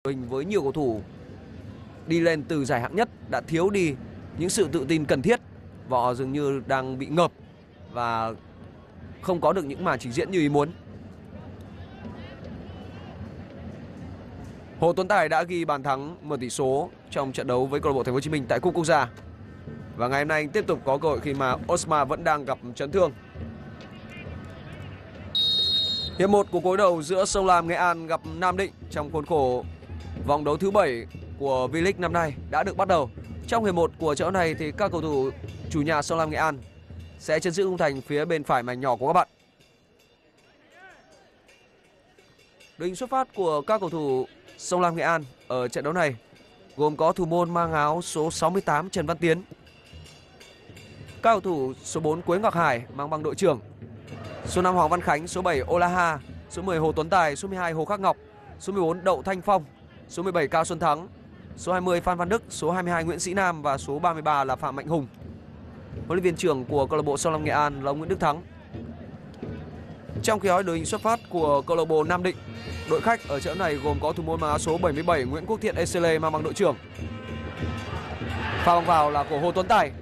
Mình với nhiều cầu thủ đi lên từ giải hạng nhất đã thiếu đi những sự tự tin cần thiết, và họ dường như đang bị ngợp và không có được những màn trình diễn như ý muốn. Hồ Tuấn Tài đã ghi bàn thắng mở tỷ số trong trận đấu với câu lạc bộ Thành phố Hồ Chí Minh tại Cúp Quốc gia. Và ngày hôm nay anh tiếp tục có cơ hội khi mà Osma vẫn đang gặp chấn thương. Hiệp 1 của đối đầu giữa Sông Lam Nghệ An gặp Nam Định trong khuôn khổ vòng đấu thứ 7 của V-League năm nay đã được bắt đầu. Trong hiệp 1 của trận đấu này thì các cầu thủ chủ nhà Sông Lam Nghệ An sẽ chân giữ khung thành phía bên phải mảnh nhỏ của các bạn. Đội hình xuất phát của các cầu thủ Sông Lam Nghệ An ở trận đấu này gồm có thủ môn mang áo số 68 Trần Văn Tiến, các cầu thủ số 4 Quế Ngọc Hải mang băng đội trưởng, số 5 Hoàng Văn Khánh, số 7 Olaha, số 10 Hồ Tuấn Tài, số 12 Hồ Khắc Ngọc, số 14 Đậu Thanh Phong, số 17 Cao Xuân Thắng, số 20 Phan Văn Đức, số 22 Nguyễn Sĩ Nam và số 33 là Phạm Mạnh Hùng. Huấn luyện viên trưởng của câu lạc bộ Sông Lam Nghệ An là ông Nguyễn Đức Thắng. Trong khi đó, đội hình xuất phát của câu lạc bộ Nam Định, đội khách ở trận này gồm có thủ môn mang áo số 77 Nguyễn Quốc Thiện Esele mang băng đội trưởng. Pha bóng vào là của Hồ Tuấn Tài.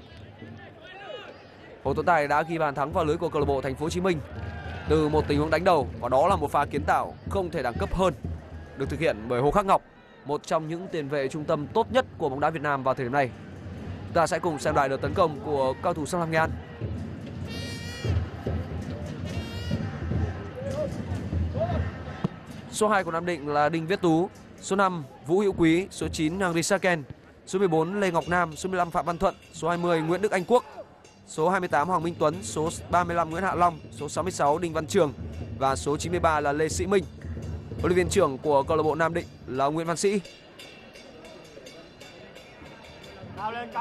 Hồ Tuấn Tài đã ghi bàn thắng vào lưới của câu lạc bộ Thành phố Hồ Chí Minh từ một tình huống đánh đầu, và đó là một pha kiến tạo không thể đẳng cấp hơn được thực hiện bởi Hồ Khắc Ngọc, một trong những tiền vệ trung tâm tốt nhất của bóng đá Việt Nam vào thời điểm này. Ta sẽ cùng xem lại đợt tấn công của cao thủ Sông Lam Nghệ An. Số 2 của Nam Định là Đinh Viết Tú, số 5 Vũ Hữu Quý, số 9 Henry Saken, số 14 Lê Ngọc Nam, số 15 Phạm Văn Thuận, số 20 Nguyễn Đức Anh Quốc, số 28 Hoàng Minh Tuấn, số 35 Nguyễn Hạ Long, số 66 Đinh Văn Trường và số 93 là Lê Sĩ Minh. Huấn luyện viên trưởng của câu lạc bộ Nam Định là Nguyễn Văn Sĩ. Cao lên.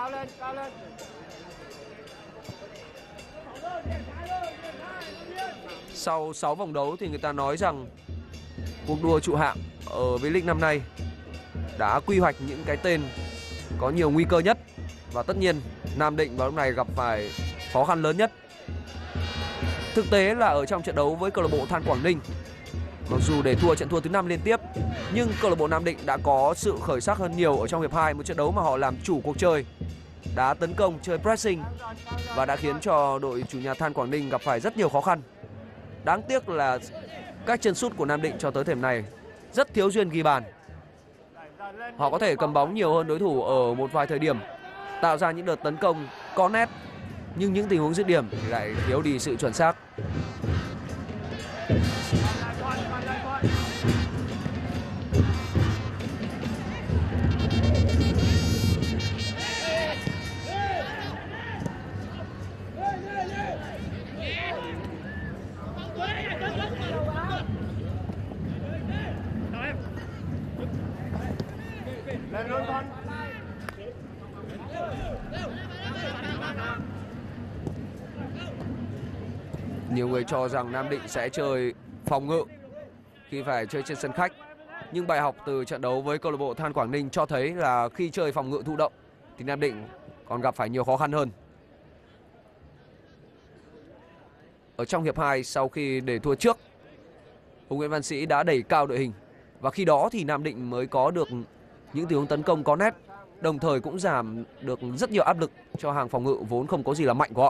Sau 6 vòng đấu thì người ta nói rằng cuộc đua trụ hạng ở V-League năm nay đã quy hoạch những cái tên có nhiều nguy cơ nhất, và tất nhiên Nam Định vào lúc này gặp phải khó khăn lớn nhất. Thực tế là ở trong trận đấu với câu lạc bộ Than Quảng Ninh, mặc dù để thua trận thua thứ 5 liên tiếp, nhưng câu lạc bộ Nam Định đã có sự khởi sắc hơn nhiều ở trong hiệp 2, một trận đấu mà họ làm chủ cuộc chơi, đá tấn công, chơi pressing và đã khiến cho đội chủ nhà Than Quảng Ninh gặp phải rất nhiều khó khăn. Đáng tiếc là các chân sút của Nam Định cho tới thời điểm này rất thiếu duyên ghi bàn. Họ có thể cầm bóng nhiều hơn đối thủ ở một vài thời điểm, tạo ra những đợt tấn công có nét, nhưng những tình huống dứt điểm thì lại thiếu đi sự chuẩn xác. Lên luôn con. Nhiều người cho rằng Nam Định sẽ chơi phòng ngự khi phải chơi trên sân khách, nhưng bài học từ trận đấu với câu lạc bộ Than Quảng Ninh cho thấy là khi chơi phòng ngự thụ động thì Nam Định còn gặp phải nhiều khó khăn hơn. Ở trong hiệp 2, sau khi để thua trước, ông Nguyễn Văn Sĩ đã đẩy cao đội hình, và khi đó thì Nam Định mới có được những tình huống tấn công có nét, đồng thời cũng giảm được rất nhiều áp lực cho hàng phòng ngự vốn không có gì là mạnh của họ.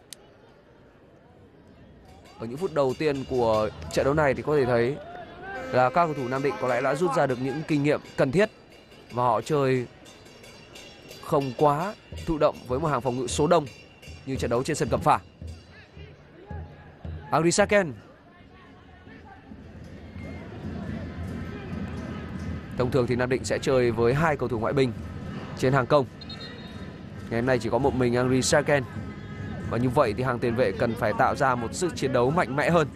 Ở những phút đầu tiên của trận đấu này thì có thể thấy là các cầu thủ Nam Định có lẽ đã rút ra được những kinh nghiệm cần thiết, và họ chơi không quá thụ động với một hàng phòng ngự số đông như trận đấu trên sân Cẩm Phả. Henry Saken. Thông thường thì Nam Định sẽ chơi với 2 cầu thủ ngoại binh trên hàng công. Ngày hôm nay chỉ có một mình Henry Saken, và như vậy thì hàng tiền vệ cần phải tạo ra một sức chiến đấu mạnh mẽ hơn.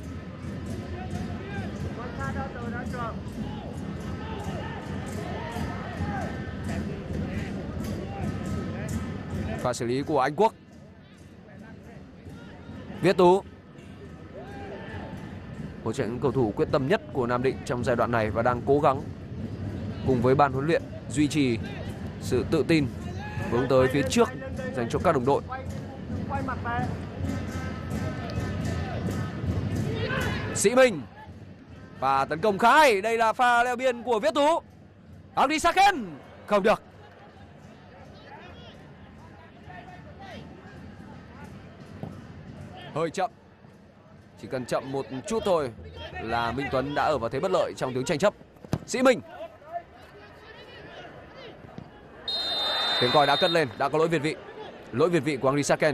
Pha xử lý của Anh Quốc. Viết Tú, một trong những cầu thủ quyết tâm nhất của Nam Định trong giai đoạn này và đang cố gắng cùng với ban huấn luyện duy trì sự tự tin hướng tới phía trước dành cho các đồng đội. Sĩ Minh Và tấn công khá hay. Đây là pha leo biên của Viễn Tú. Agri Saken không được. Hơi chậm. Chỉ cần chậm một chút thôi là Minh Tuấn đã ở vào thế bất lợi trong tiếng tranh chấp. Sĩ Minh. Tiếng còi đã cất lên, đã có lỗi việt vị. Lỗi việt vị của Agri Saken.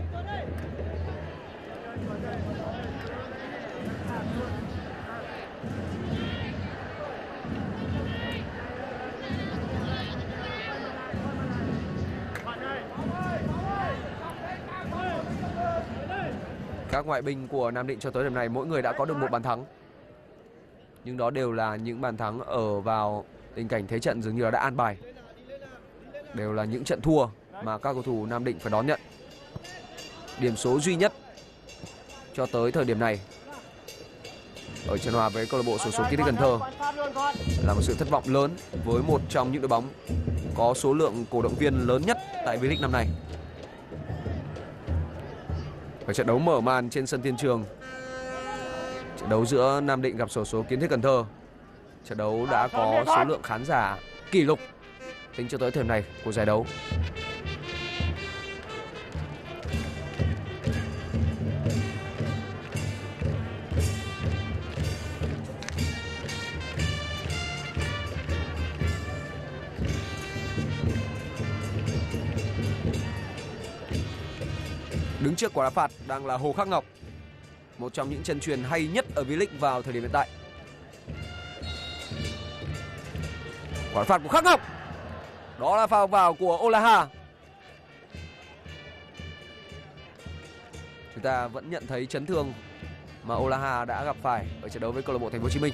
Các ngoại binh của Nam Định cho tới điểm này mỗi người đã có được một bàn thắng. Nhưng đó đều là những bàn thắng ở vào tình cảnh thế trận dường như là đã an bài. Đều là những trận thua mà các cầu thủ Nam Định phải đón nhận. Điểm số duy nhất cho tới thời điểm này ở trận hòa với câu lạc bộ xổ số Kiến Thiết Cần Thơ là một sự thất vọng lớn với một trong những đội bóng có số lượng cổ động viên lớn nhất tại V-League năm nay. Ở trận đấu mở màn trên sân Thiên Trường, trận đấu giữa Nam Định gặp xổ số Kiến Thiết Cần Thơ, trận đấu đã có số lượng khán giả kỷ lục tính cho tới thời điểm này của giải đấu. Đứng trước quả đá phạt đang là Hồ Khắc Ngọc, một trong những chân chuyền hay nhất ở V-League vào thời điểm hiện tại. Quả đá phạt của Khắc Ngọc, đó là pha vào của Olaha. Chúng ta vẫn nhận thấy chấn thương mà Olaha đã gặp phải ở trận đấu với câu lạc bộ Thành phố Hồ Chí Minh.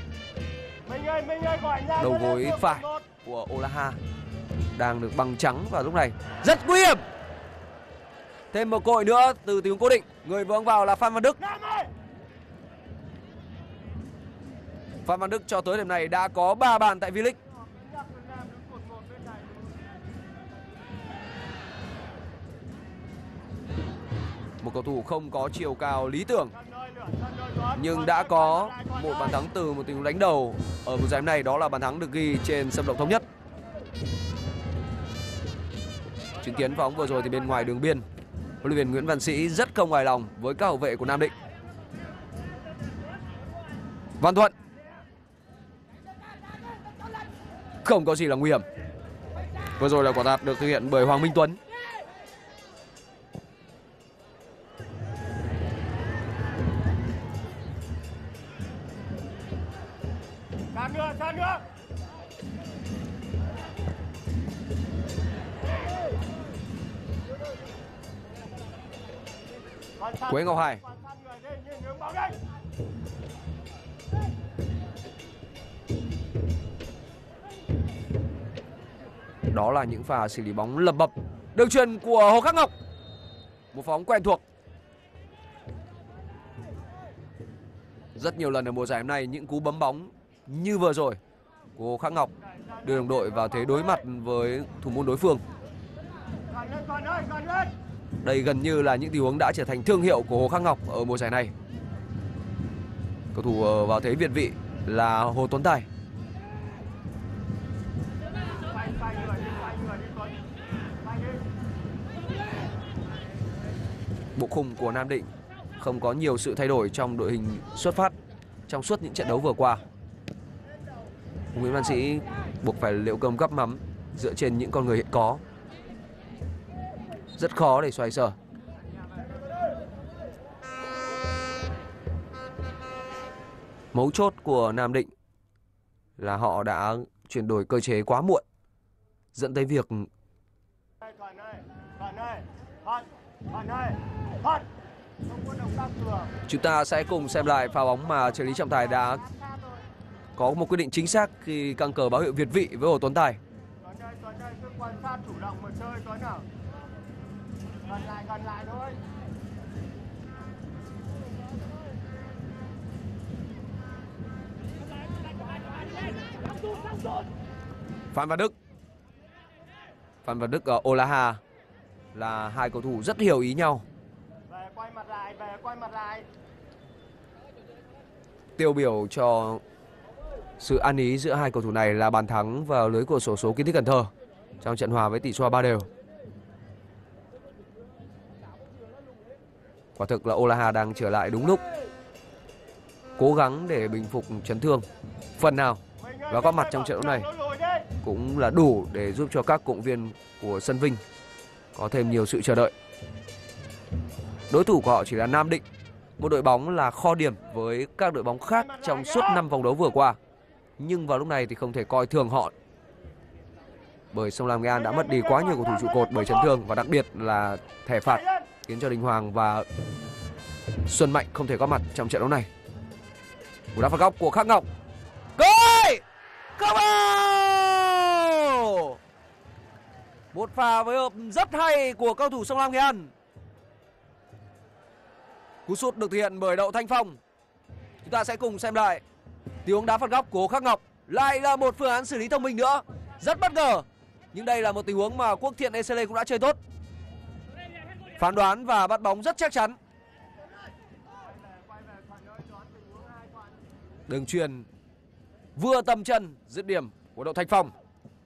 Đầu gối phải của Olaha đang được băng trắng vào lúc này. Rất nguy hiểm. Thêm một cơ hội nữa từ tình huống cố định. Người vừa vào là Phan Văn Đức. Phan Văn Đức cho tới điểm này đã có 3 bàn tại V-League. Một cầu thủ không có chiều cao lý tưởng nhưng đã có một bàn thắng từ một tình huống đánh đầu ở mùa giải này, đó là bàn thắng được ghi trên sân vận động Thống Nhất. Chứng kiến pha bóng vừa rồi thì bên ngoài đường biên, huấn luyện viên Nguyễn Văn Sĩ rất không hài lòng với các hậu vệ của Nam Định. Văn Thuận không có gì là nguy hiểm. Vừa rồi là quả tạt được thực hiện bởi Hoàng Minh Tuấn. Sát nữa. Quế Ngọc Hải. Đó là những pha xử lý bóng lầm bập. Đường chuyền của Hồ Khắc Ngọc, một pha bóng quen thuộc. Rất nhiều lần ở mùa giải hôm nay những cú bấm bóng như vừa rồi của Hồ Khắc Ngọc đưa đồng đội vào thế đối mặt với thủ môn đối phương. Đây gần như là những tình huống đã trở thành thương hiệu của Hồ Khắc Ngọc ở mùa giải này. Cầu thủ vào thế việt vị là Hồ Tuấn Tài. Bộ khung của Nam Định không có nhiều sự thay đổi trong đội hình xuất phát trong suốt những trận đấu vừa qua. Nguyễn Văn Sĩ buộc phải liệu cơm gắp mắm dựa trên những con người hiện có. Rất khó để xoay sở. Mấu chốt của Nam Định là họ đã chuyển đổi cơ chế quá muộn, dẫn tới việc chúng ta sẽ cùng xem lại pha bóng mà trợ lý trọng tài đã có một quyết định chính xác khi căng cờ báo hiệu việt vị với Hồ Tuấn Tài. Gần lại thôi. Phan Văn Đức và Olaha là hai cầu thủ rất hiểu ý nhau. Về quay mặt lại. tiêu biểu cho sự ăn ý giữa hai cầu thủ này là bàn thắng vào lưới của xổ số Kiến Thiết Cần Thơ trong trận hòa với tỷ số 3-3. Quả thực là Olaha đang trở lại đúng lúc, cố gắng để bình phục chấn thương phần nào, và góp mặt trong trận đấu này cũng là đủ để giúp cho các cổ động viên của sân Vinh có thêm nhiều sự chờ đợi. Đối thủ của họ chỉ là Nam Định, một đội bóng là kho điểm với các đội bóng khác trong suốt 5 vòng đấu vừa qua. Nhưng vào lúc này thì không thể coi thường họ, bởi Sông Lam Nghệ An đã mất đi quá nhiều cầu thủ trụ cột bởi chấn thương, và đặc biệt là thẻ phạt khiến cho Đình Hoàng và Xuân Mạnh không thể có mặt trong trận đấu này. Cú đá phạt góc của Khắc Ngọc. Gol! Không vào! Một pha phối hợp rất hay của cầu thủ Sông Lam Nghệ An. Cú sút được thực hiện bởi Đậu Thanh Phong. Chúng ta sẽ cùng xem lại tình huống đá phạt góc của Khắc Ngọc. Lại là một phương án xử lý thông minh nữa, rất bất ngờ. Nhưng đây là một tình huống mà Quốc Thiện ECL cũng đã chơi tốt, phán đoán và bắt bóng rất chắc chắn. Đường chuyền vừa tầm chân, dứt điểm của Đậu Thanh Phong.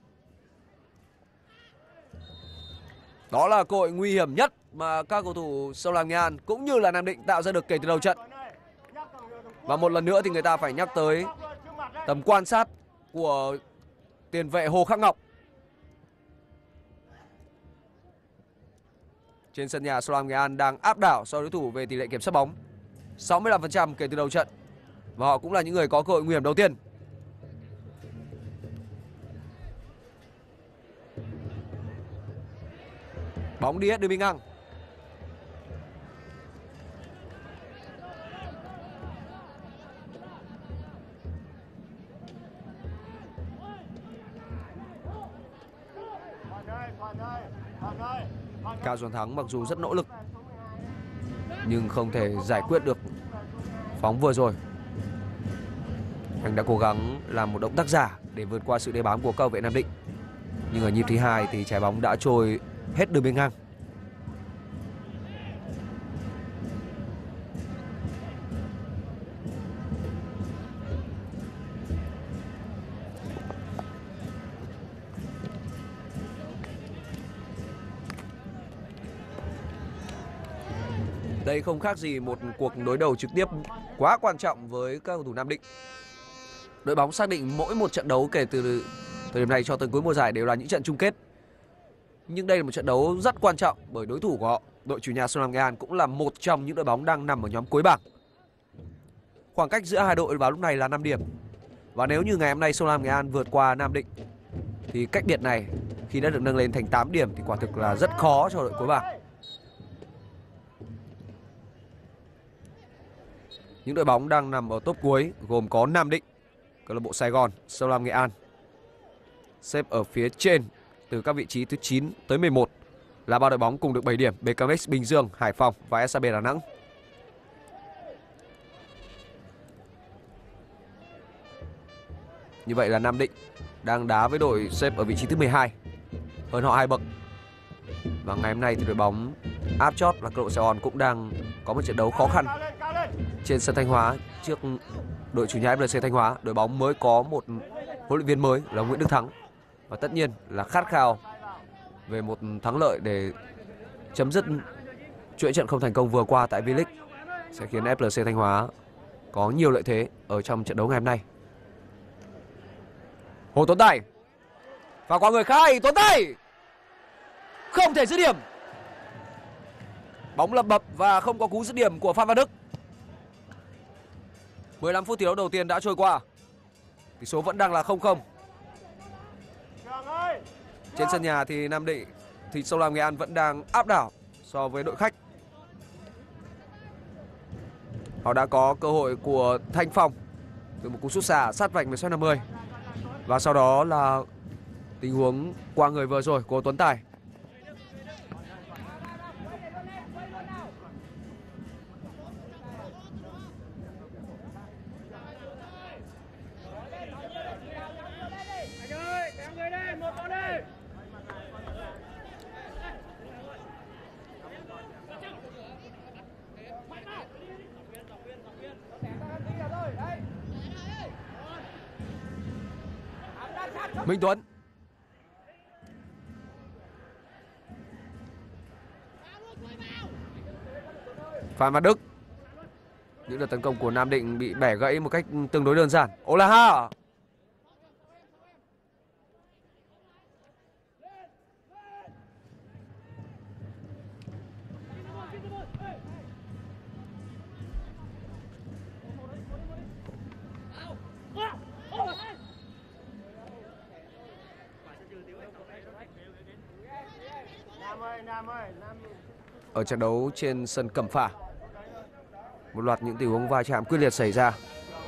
Đó là cơ hội nguy hiểm nhất mà các cầu thủ Sông Lam Nghệ An cũng như là Nam Định tạo ra được kể từ đầu trận. Và một lần nữa thì người ta phải nhắc tới tầm quan sát của tiền vệ Hồ Khắc Ngọc. Trên sân nhà, Sông Lam Nghệ An đang áp đảo so với đối thủ về tỷ lệ kiểm soát bóng 65% kể từ đầu trận, và họ cũng là những người có cơ hội nguy hiểm đầu tiên. Bóng đi hết đường biên ngang. Cao Xuân Thắng mặc dù rất nỗ lực nhưng không thể giải quyết được phóng vừa rồi. Anh đã cố gắng làm một động tác giả để vượt qua sự đế bám của cầu vệ Nam Định, nhưng ở nhịp thứ hai thì trái bóng đã trôi hết đường biên ngang. Đây không khác gì một cuộc đối đầu trực tiếp quá quan trọng với các cầu thủ Nam Định. Đội bóng xác định mỗi một trận đấu kể từ thời điểm này cho tới cuối mùa giải đều là những trận chung kết. Nhưng đây là một trận đấu rất quan trọng bởi đối thủ của họ, đội chủ nhà Sông Lam Nghệ An, cũng là một trong những đội bóng đang nằm ở nhóm cuối bảng. Khoảng cách giữa hai đội vào lúc này là 5 điểm. Và nếu như ngày hôm nay Sông Lam Nghệ An vượt qua Nam Định thì cách biệt này khi đã được nâng lên thành 8 điểm thì quả thực là rất khó cho đội cuối bảng. Những đội bóng đang nằm ở top cuối gồm có Nam Định, câu lạc bộ Sài Gòn, Sông Lam Nghệ An. Xếp ở phía trên từ các vị trí thứ 9 tới 11 là 3 đội bóng cùng được 7 điểm: BKMX Bình Dương, Hải Phòng và SHB Đà Nẵng. Như vậy là Nam Định đang đá với đội xếp ở vị trí thứ 12, hơn họ 2 bậc. Và ngày hôm nay thì đội bóng áp chót là câu lạc bộ Sài Gòn cũng đang có một trận đấu khó khăn trên sân Thanh Hóa trước đội chủ nhà FC Thanh Hóa. Đội bóng mới có một huấn luyện viên mới là Nguyễn Đức Thắng, và tất nhiên là khát khao về một thắng lợi để chấm dứt chuỗi trận không thành công vừa qua tại V-League sẽ khiến FLC Thanh Hóa có nhiều lợi thế ở trong trận đấu ngày hôm nay. Hồ Tuấn Tài và qua người khai, Tuấn Tài không thể dứt điểm. Bóng lập bập và không có cú dứt điểm của Phan Văn Đức. 15 phút thi đấu đầu tiên đã trôi qua. Tỷ số vẫn đang là 0-0. Trên sân nhà thì Nam Định thì Sông Lam Nghệ An vẫn đang áp đảo so với đội khách. Họ đã có cơ hội của Thanh Phong từ một cú sút xa sát vạch 50. Và sau đó là tình huống qua người vừa rồi của Tuấn Tài. Minh Tuấn. Phan Văn Đức. Những đợt tấn công của Nam Định bị bẻ gãy một cách tương đối đơn giản. Olaha. Ở trận đấu trên sân Cẩm Phả, một loạt những tình huống va chạm quyết liệt xảy ra.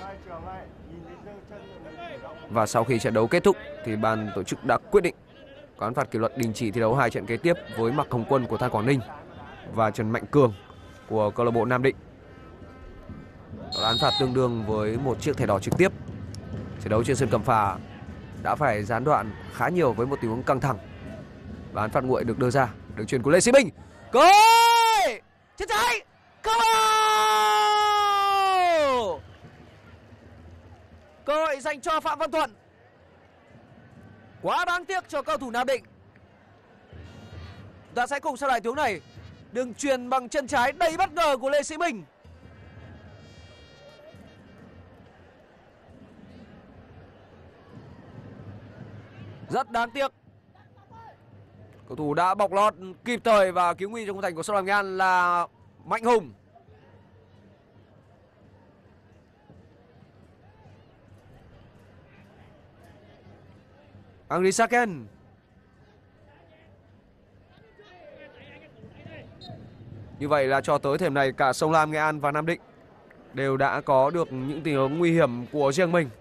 Và sau khi trận đấu kết thúc thì ban tổ chức đã quyết định có án phạt kỷ luật đình chỉ thi đấu 2 trận kế tiếp với Mạc Hồng Quân của Than Quảng Ninh và Trần Mạnh Cường của câu lạc bộ Nam Định. Án phạt tương đương với một chiếc thẻ đỏ trực tiếp. Trận đấu trên sân Cẩm Phả đã phải gián đoạn khá nhiều với một tình huống căng thẳng. Và án phạt nguội được đưa ra, đường chuyền của Lê Sĩ Minh. Cơ hội! Chân trái! Cơ hội dành cho Phạm Văn Thuận. Quá đáng tiếc cho cầu thủ Nam Định. Ta sẽ cùng xem lại tiếng này. Đường chuyền bằng chân trái đầy bất ngờ của Lê Sĩ Minh. Rất đáng tiếc. Cầu thủ đã bọc lót kịp thời và cứu nguy trong khung thành của Sông Lam Nghệ An là Mạnh Hùng. Angri Saken. Như vậy là cho tới thời điểm này cả Sông Lam Nghệ An và Nam Định đều đã có được những tình huống nguy hiểm của riêng mình.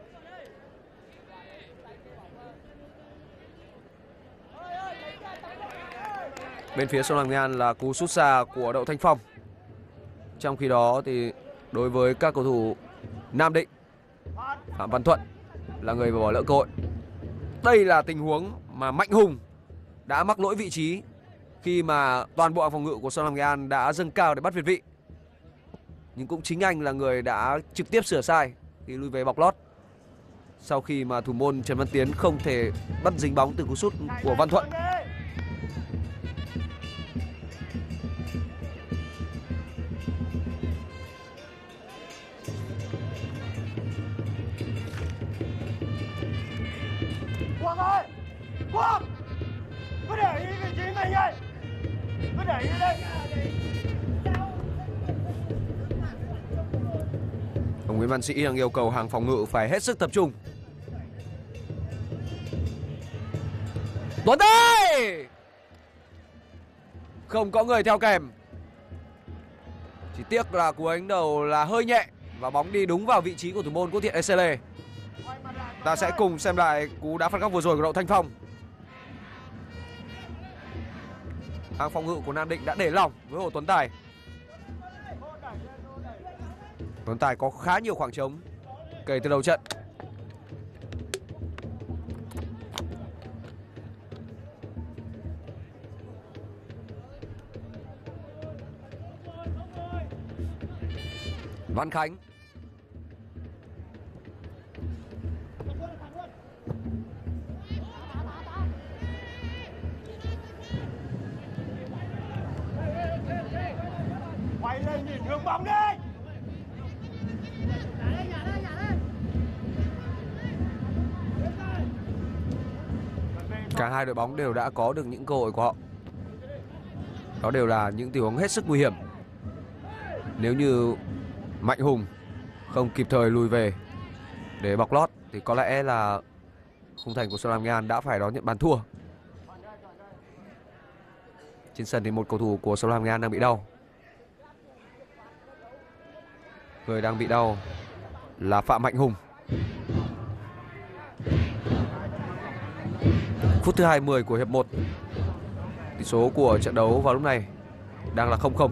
Bên phía Sông Lam Nghệ An là cú sút xa của Đậu Thanh Phong. Trong khi đó thì đối với các cầu thủ Nam Định, Phạm Văn Thuận là người bỏ lỡ cơ hội. Đây là tình huống mà Mạnh Hùng đã mắc lỗi vị trí khi mà toàn bộ hàng phòng ngự của Sông Lam Nghệ An đã dâng cao để bắt việt vị. Nhưng cũng chính anh là người đã trực tiếp sửa sai khi lui về bọc lót, sau khi mà thủ môn Trần Văn Tiến không thể bắt dính bóng từ cú sút của Văn Thuận. Quốc ơi! Quốc! Cứ để ý vị trí mình ấy! Cứ để ý đây! Ông Nguyễn Văn Sĩ đang yêu cầu hàng phòng ngự phải hết sức tập trung. Tuấn ơi! Không có người theo kèm. Chỉ tiếc là cú đánh đầu là hơi nhẹ và bóng đi đúng vào vị trí của thủ môn Quốc Thiện Esele. Ta sẽ cùng xem lại cú đá phạt góc vừa rồi của Đậu Thanh Phong. Hàng phòng ngự của Nam Định đã để lỏng với Hồ Tuấn Tài. Tuấn Tài có khá nhiều khoảng trống kể từ đầu trận. Văn Khánh. Quay lên nhìn hướng bóng đi! Cả hai đội bóng đều đã có được những cơ hội của họ. Đó đều là những tình huống hết sức nguy hiểm. Nếu như Mạnh Hùng không kịp thời lùi về để bọc lót thì có lẽ là khung thành của Sông Lam Nghệ An đã phải đón nhận bàn thua. Trên sân thì một cầu thủ của Sông Lam Nghệ An đang bị đau. Người đang bị đau là Phạm Mạnh Hùng. Phút thứ 20 của hiệp 1. Tỷ số của trận đấu vào lúc này đang là 0-0.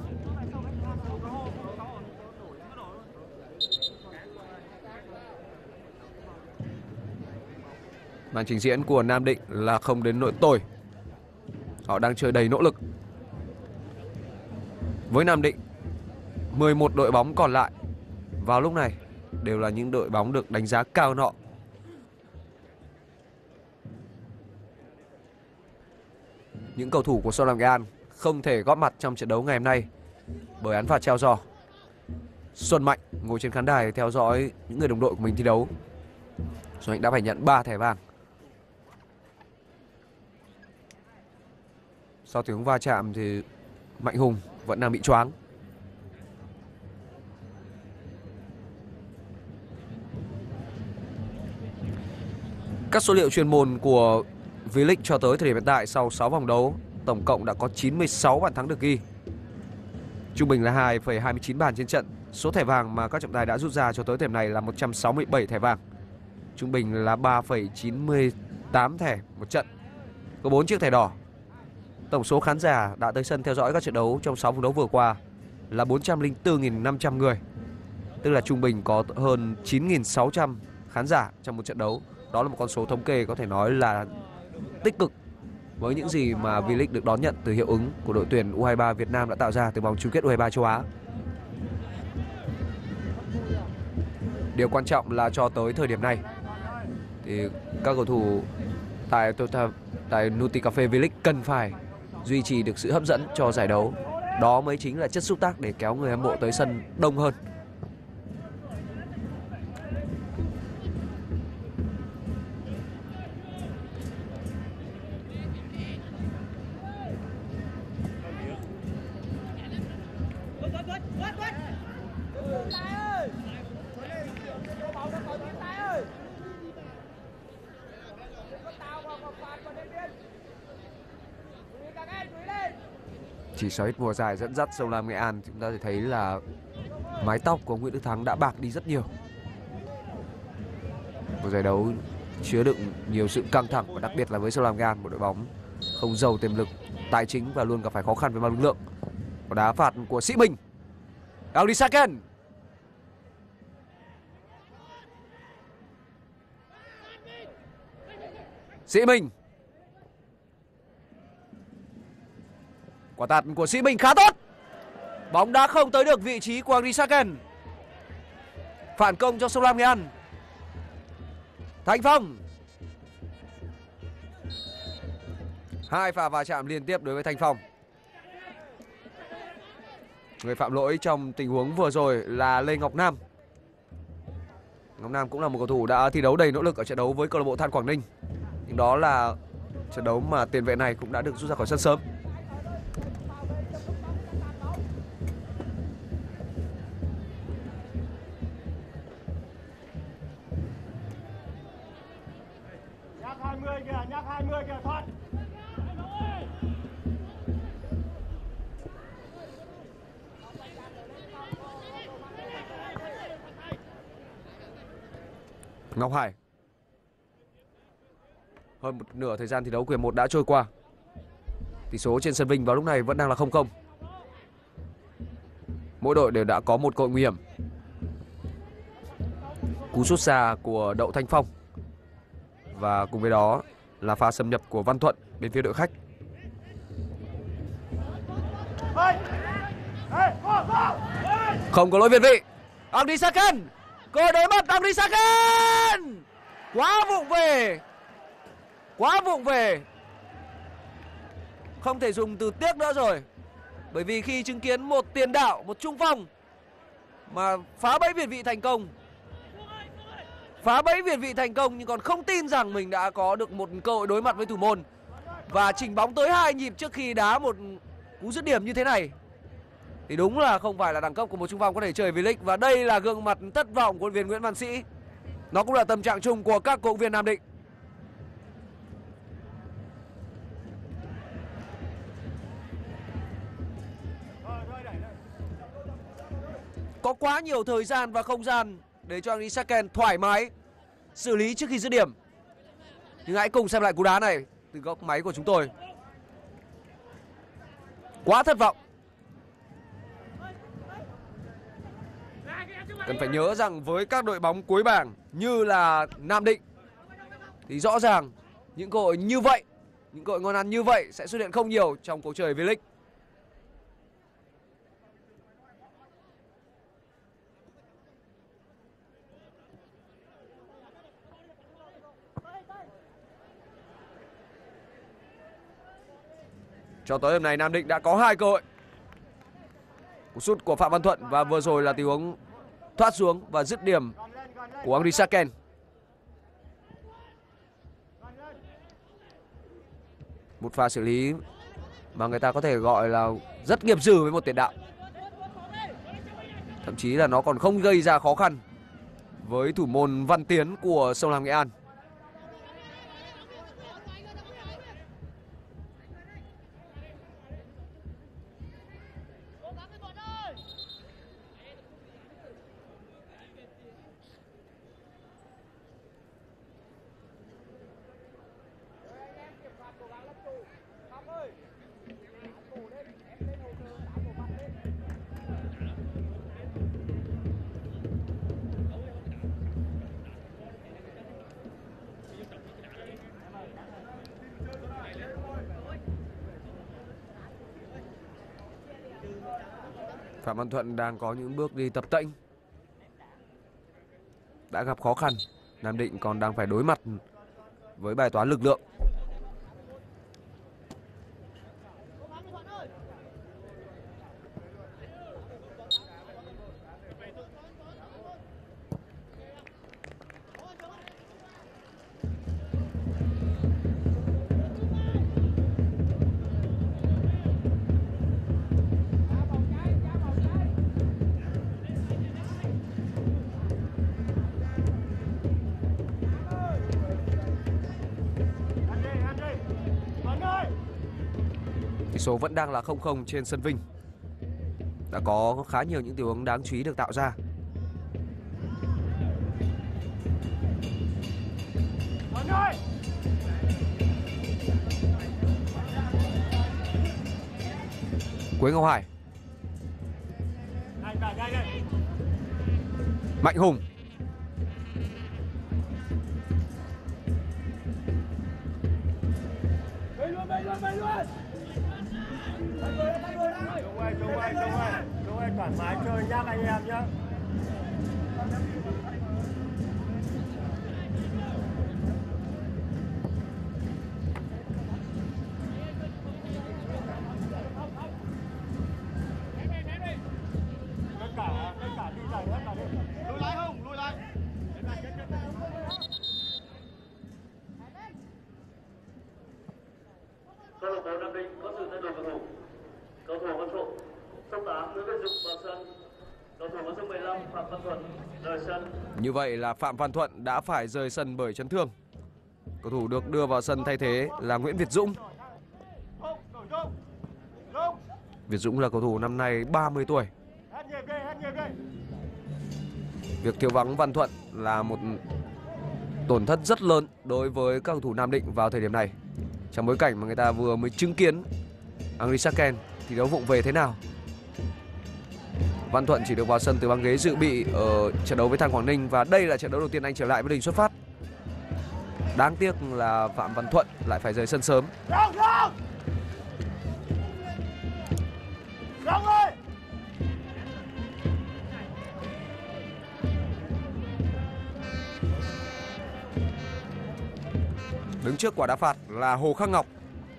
Màn trình diễn của Nam Định là không đến nỗi tồi. Họ đang chơi đầy nỗ lực. Với Nam Định, 11 đội bóng còn lại vào lúc này đều là những đội bóng được đánh giá cao hơn họ. những cầu thủ của Sông Lam Nghệ An không thể góp mặt trong trận đấu ngày hôm nay bởi án phạt treo giò. Xuân Mạnh ngồi trên khán đài theo dõi những người đồng đội của mình thi đấu. Xuân Mạnh đã phải nhận 3 thẻ vàng sau tình huống va chạm thì Mạnh Hùng vẫn đang bị choáng. Các số liệu chuyên môn của V-League cho tới thời điểm hiện tại sau 6 vòng đấu, tổng cộng đã có 96 bàn thắng được ghi. Trung bình là 2,29 bàn trên trận. Số thẻ vàng mà các trọng tài đã rút ra cho tới thời điểm này là 167 thẻ vàng. Trung bình là 3,98 thẻ một trận. Có 4 chiếc thẻ đỏ. Tổng số khán giả đã tới sân theo dõi các trận đấu trong 6 vòng đấu vừa qua là 404.500 người. Tức là trung bình có hơn 9.600 khán giả trong một trận đấu. Đó là một con số thống kê có thể nói là tích cực với những gì mà V-League được đón nhận từ hiệu ứng của đội tuyển U23 Việt Nam đã tạo ra từ vòng chung kết U23 châu Á. Điều quan trọng là cho tới thời điểm này thì các cầu thủ tại Nuti Cafe V-League cần phải duy trì được sự hấp dẫn cho giải đấu. Đó mới chính là chất xúc tác để kéo người hâm mộ tới sân đông hơn. Chỉ sau ít mùa giải dẫn dắt Sông Lam Nghệ An, chúng ta thể thấy là mái tóc của Nguyễn Đức Thắng đã bạc đi rất nhiều. Một giải đấu chứa đựng nhiều sự căng thẳng và đặc biệt là với Sông Lam Nghệ An, một đội bóng không giàu tiềm lực tài chính và luôn gặp phải khó khăn về mặt lực lượng. Một đá phạt của Sĩ Minh. Audisaken. Sĩ Minh. Quả tạt của Sĩ Minh khá tốt. Bóng đã không tới được vị trí của Audisaken. Phản công cho Sông Lam Nghệ An. Thanh Phong. 2 pha va chạm liên tiếp đối với Thanh Phong. Người phạm lỗi trong tình huống vừa rồi là Lê Ngọc Nam. Ngọc Nam cũng là một cầu thủ đã thi đấu đầy nỗ lực ở trận đấu với câu lạc bộ Than Quảng Ninh. Nhưng đó là trận đấu mà tiền vệ này cũng đã được rút ra khỏi sân sớm. Nhắc 20 kìa, nhắc 20 kìa, thoát. Ngọc Hải. Hơn một nửa thời gian thi đấu của hiệp 1 đã trôi qua. Tỷ số trên sân Vinh vào lúc này vẫn đang là 0-0. Mỗi đội đều đã có một cơ hội nguy hiểm. Cú sút xa của Đậu Thanh Phong và cùng với đó là pha xâm nhập của Văn Thuận bên phía đội khách. Không có lỗi việt vị. Audisaken. Cơ hội đối mặt Audisaken. Quá vụng về. Quá vụng về. Không thể dùng từ tiếc nữa rồi. Bởi vì khi chứng kiến một tiền đạo, một trung phong mà phá bẫy việt vị thành công. Phá bẫy việt vị thành công nhưng còn không tin rằng mình đã có được một cơ hội đối mặt với thủ môn. Và chỉnh bóng tới 2 nhịp trước khi đá một cú dứt điểm như thế này. Thì đúng là không phải là đẳng cấp của một trung phong có thể chơi V-League. Và đây là gương mặt thất vọng của huấn luyện viên Nguyễn Văn Sĩ. Nó cũng là tâm trạng chung của các cổ động viên Nam Định. Có quá nhiều thời gian và không gian để cho Audisaken thoải mái xử lý trước khi dứt điểm. Nhưng hãy cùng xem lại cú đá này từ góc máy của chúng tôi. Quá thất vọng. Cần phải nhớ rằng với các đội bóng cuối bảng như là Nam Định thì rõ ràng những cơ hội như vậy, những cơ hội ngon ăn như vậy sẽ xuất hiện không nhiều trong cuộc chơi V-League. Cho tới hôm nay Nam Định đã có 2 cơ hội. Cú sút của Phạm Văn Thuận và vừa rồi là tình huống thoát xuống và dứt điểm của Henry Saken. Một pha xử lý mà người ta có thể gọi là rất nghiệp dư với một tiền đạo. Thậm chí là nó còn không gây ra khó khăn với thủ môn Văn Tiến của Sông Lam Nghệ An. Phạm Văn Thuận đang có những bước đi tập tễnh, đã gặp khó khăn. Nam Định còn đang phải đối mặt với bài toán lực lượng. Tỷ số vẫn đang là 0-0 trên sân Vinh. Đã có khá nhiều những tình huống đáng chú ý được tạo ra. Quế Ngọc Hải, Mạnh Hùng, Chúng ơi, thoải mái chơi nhá anh em nhá. Tất cả đi giải hết cả đi. Lùi lại không? Lùi lại. Câu lạc bộ Nam Định có sự thay đổi cầu thủ. Cầu thủ Văn Phụng, số 8 Nguyễn Văn Dụng vào sân. Cầu thủ có số 15 Phạm Văn Thuận rời sân. Như vậy là Phạm Văn Thuận đã phải rời sân bởi chấn thương. Cầu thủ được đưa vào sân thay thế là Nguyễn Việt Dũng. Việt Dũng là cầu thủ năm nay 30 tuổi. Việc thiếu vắng Văn Thuận là một tổn thất rất lớn đối với các cầu thủ Nam Định vào thời điểm này. Trong bối cảnh mà người ta vừa mới chứng kiến Henry Saken thi đấu vụng về thế nào. Văn Thuận chỉ được vào sân từ băng ghế dự bị ở trận đấu với Than Quảng Ninh và đây là trận đấu đầu tiên anh trở lại với đình xuất phát. Đáng tiếc là Phạm Văn Thuận lại phải rời sân sớm. Đứng trước quả đá phạt là Hồ Khắc Ngọc.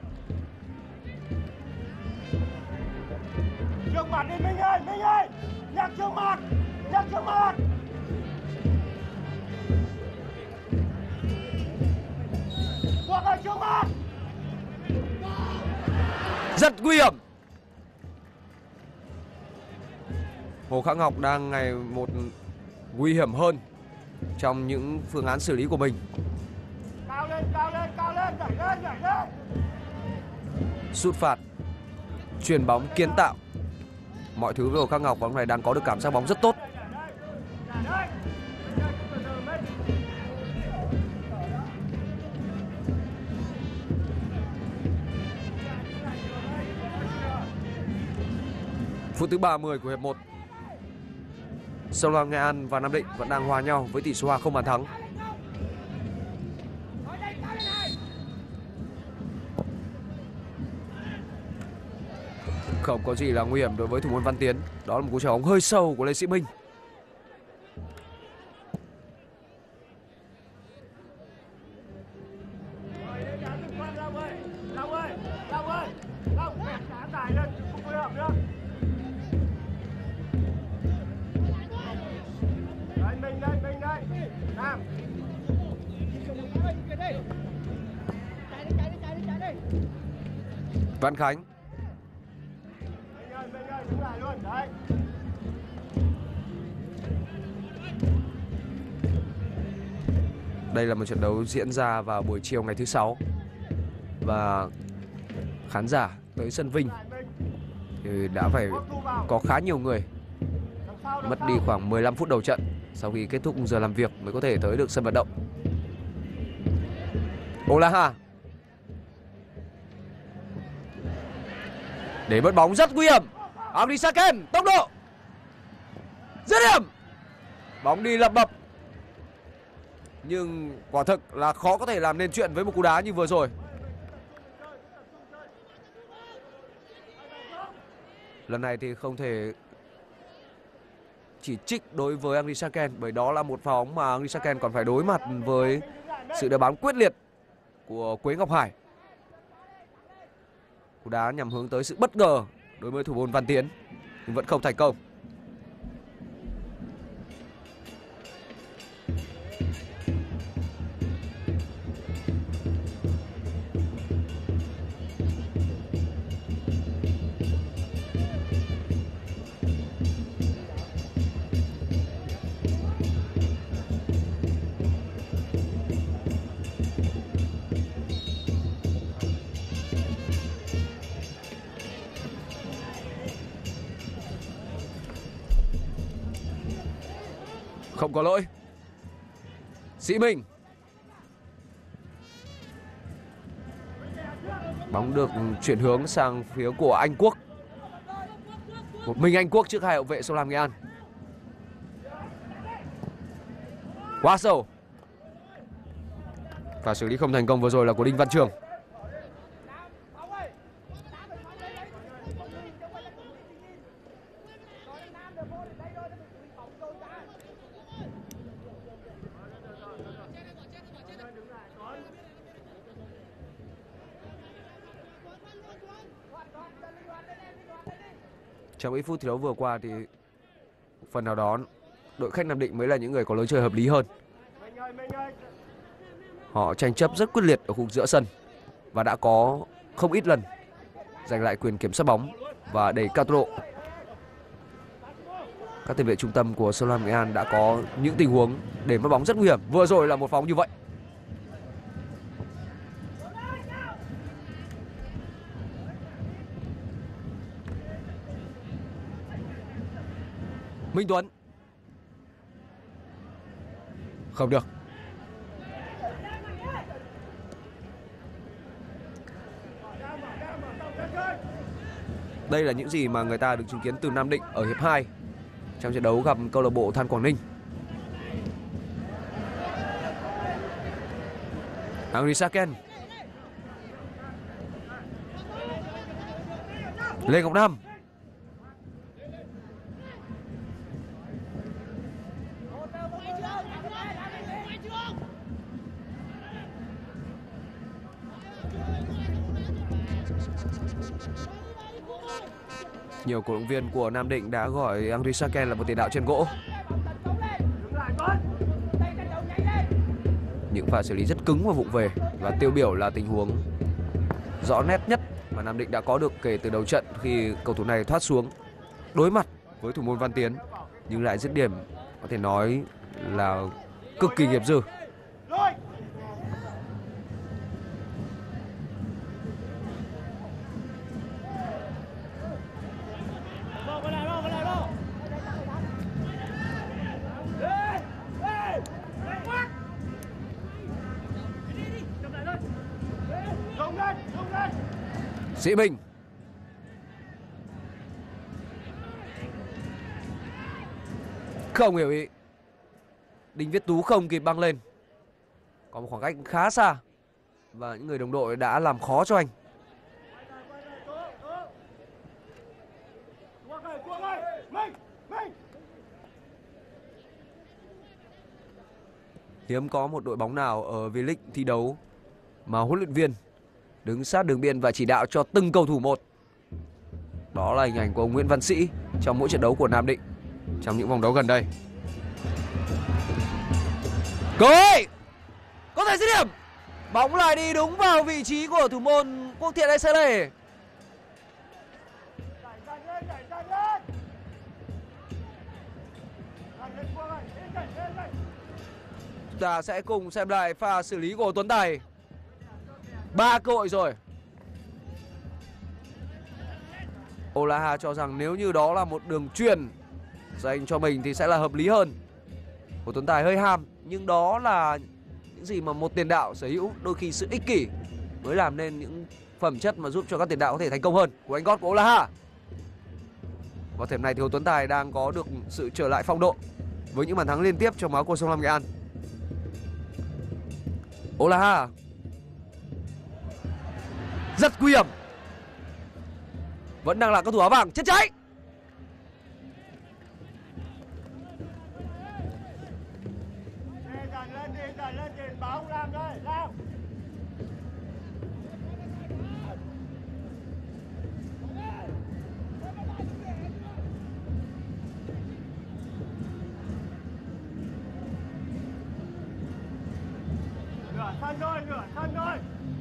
Trước mặt đi Minh ơi, nhắc trước mặt. Quốc ơi, trước mặt. Rất nguy hiểm. Hồ Khắc Ngọc đang ngày một nguy hiểm hơn trong những phương án xử lý của mình. Cao lên, nhảy lên. Sút phạt, chuyền bóng kiến tạo. Mọi thứ với Hồ Khắc Ngọc bóng này đang có được cảm giác bóng rất tốt. Phút thứ 30 của hiệp 1. Sông Lam Nghệ An và Nam Định vẫn đang hòa nhau với tỷ số hòa không bàn thắng. Không có gì là nguy hiểm đối với thủ môn Văn Tiến. Đó là một cú chuyền bóng hơi sâu của Lê Sĩ Minh. Văn Khánh. Mình ơi, đứng lại luôn, đấy. Đây là một trận đấu diễn ra vào buổi chiều ngày thứ Sáu. Và khán giả tới sân Vinh thì đã phải có khá nhiều người mất đi khoảng 15 phút đầu trận sau khi kết thúc giờ làm việc mới có thể tới được sân vận động. Olaha để mất bóng rất nguy hiểm. Agrisaken tốc độ dứt điểm, bóng đi lập bập nhưng quả thực là khó có thể làm nên chuyện với một cú đá như vừa rồi. Lần này thì không thể chỉ trích đối với Agrisaken, bởi đó là một pha bóng mà Agrisaken còn phải đối mặt với sự đá bám quyết liệt của Quế Ngọc Hải. Cú đá nhằm hướng tới sự bất ngờ đối với thủ môn Văn Tiến nhưng vẫn không thành công. Không có lỗi. Sĩ Minh. Bóng được chuyển hướng sang phía của Anh Quốc. Một mình Anh Quốc trước hai hậu vệ Sông Lam Nghệ An. Quá sâu. Và xử lý không thành công vừa rồi là của Đinh Văn Trường. Trong ít phút thi đấu vừa qua thì phần nào đó đội khách Nam Định mới là những người có lối chơi hợp lý hơn. Họ tranh chấp rất quyết liệt ở khu giữa sân và đã có không ít lần giành lại quyền kiểm soát bóng và đẩy cao tốc độ. Các tiền vệ trung tâm của Sông Lam Nghệ An đã có những tình huống để mất bóng rất nguy hiểm. Vừa rồi là một pha bóng như vậy. Minh Tuấn. Không được. Đây là những gì mà người ta được chứng kiến từ Nam Định ở hiệp 2 trong trận đấu gặp câu lạc bộ Than Quảng Ninh. Agrisaken. Lê Ngọc Nam. Nhiều cổ động viên của Nam Định đã gọi Agrisaken là một tiền đạo trên gỗ. Những pha xử lý rất cứng và vụng về, và tiêu biểu là tình huống rõ nét nhất mà Nam Định đã có được kể từ đầu trận khi cầu thủ này thoát xuống đối mặt với thủ môn Văn Tiến nhưng lại dứt điểm có thể nói là cực kỳ nghiệp dư. Sĩ Minh. Không hiểu ý. Đinh Viết Tú không kịp băng lên. Có một khoảng cách khá xa và những người đồng đội đã làm khó cho anh. Hiếm có một đội bóng nào ở V-League thi đấu mà huấn luyện viên đứng sát đường biên và chỉ đạo cho từng cầu thủ một. Đó là hình ảnh của ông Nguyễn Văn Sĩ trong mỗi trận đấu của Nam Định trong những vòng đấu gần đây. Cơ hội có thể dứt điểm, bóng lại đi đúng vào vị trí của thủ môn Quốc Thiện SL. ta sẽ cùng xem lại pha xử lý của Tuấn Tài. 3 cơ hội rồi. Olaha cho rằng nếu như đó là một đường chuyền dành cho mình thì sẽ là hợp lý hơn. Của Tuấn Tài hơi ham, nhưng đó là những gì mà một tiền đạo sở hữu. Đôi khi sự ích kỷ mới làm nên những phẩm chất mà giúp cho các tiền đạo có thể thành công hơn. Của anh gót của Olaha. Vào thời điểm này thì Hồ Tuấn Tài đang có được sự trở lại phong độ với những bàn thắng liên tiếp trong máu của Sông Lam Nghệ An. Olaha rất nguy hiểm, vẫn đang là cầu thủ áo vàng. Chân trái dần lên tiền báo làm thôi, làm. Nửa sân thôi.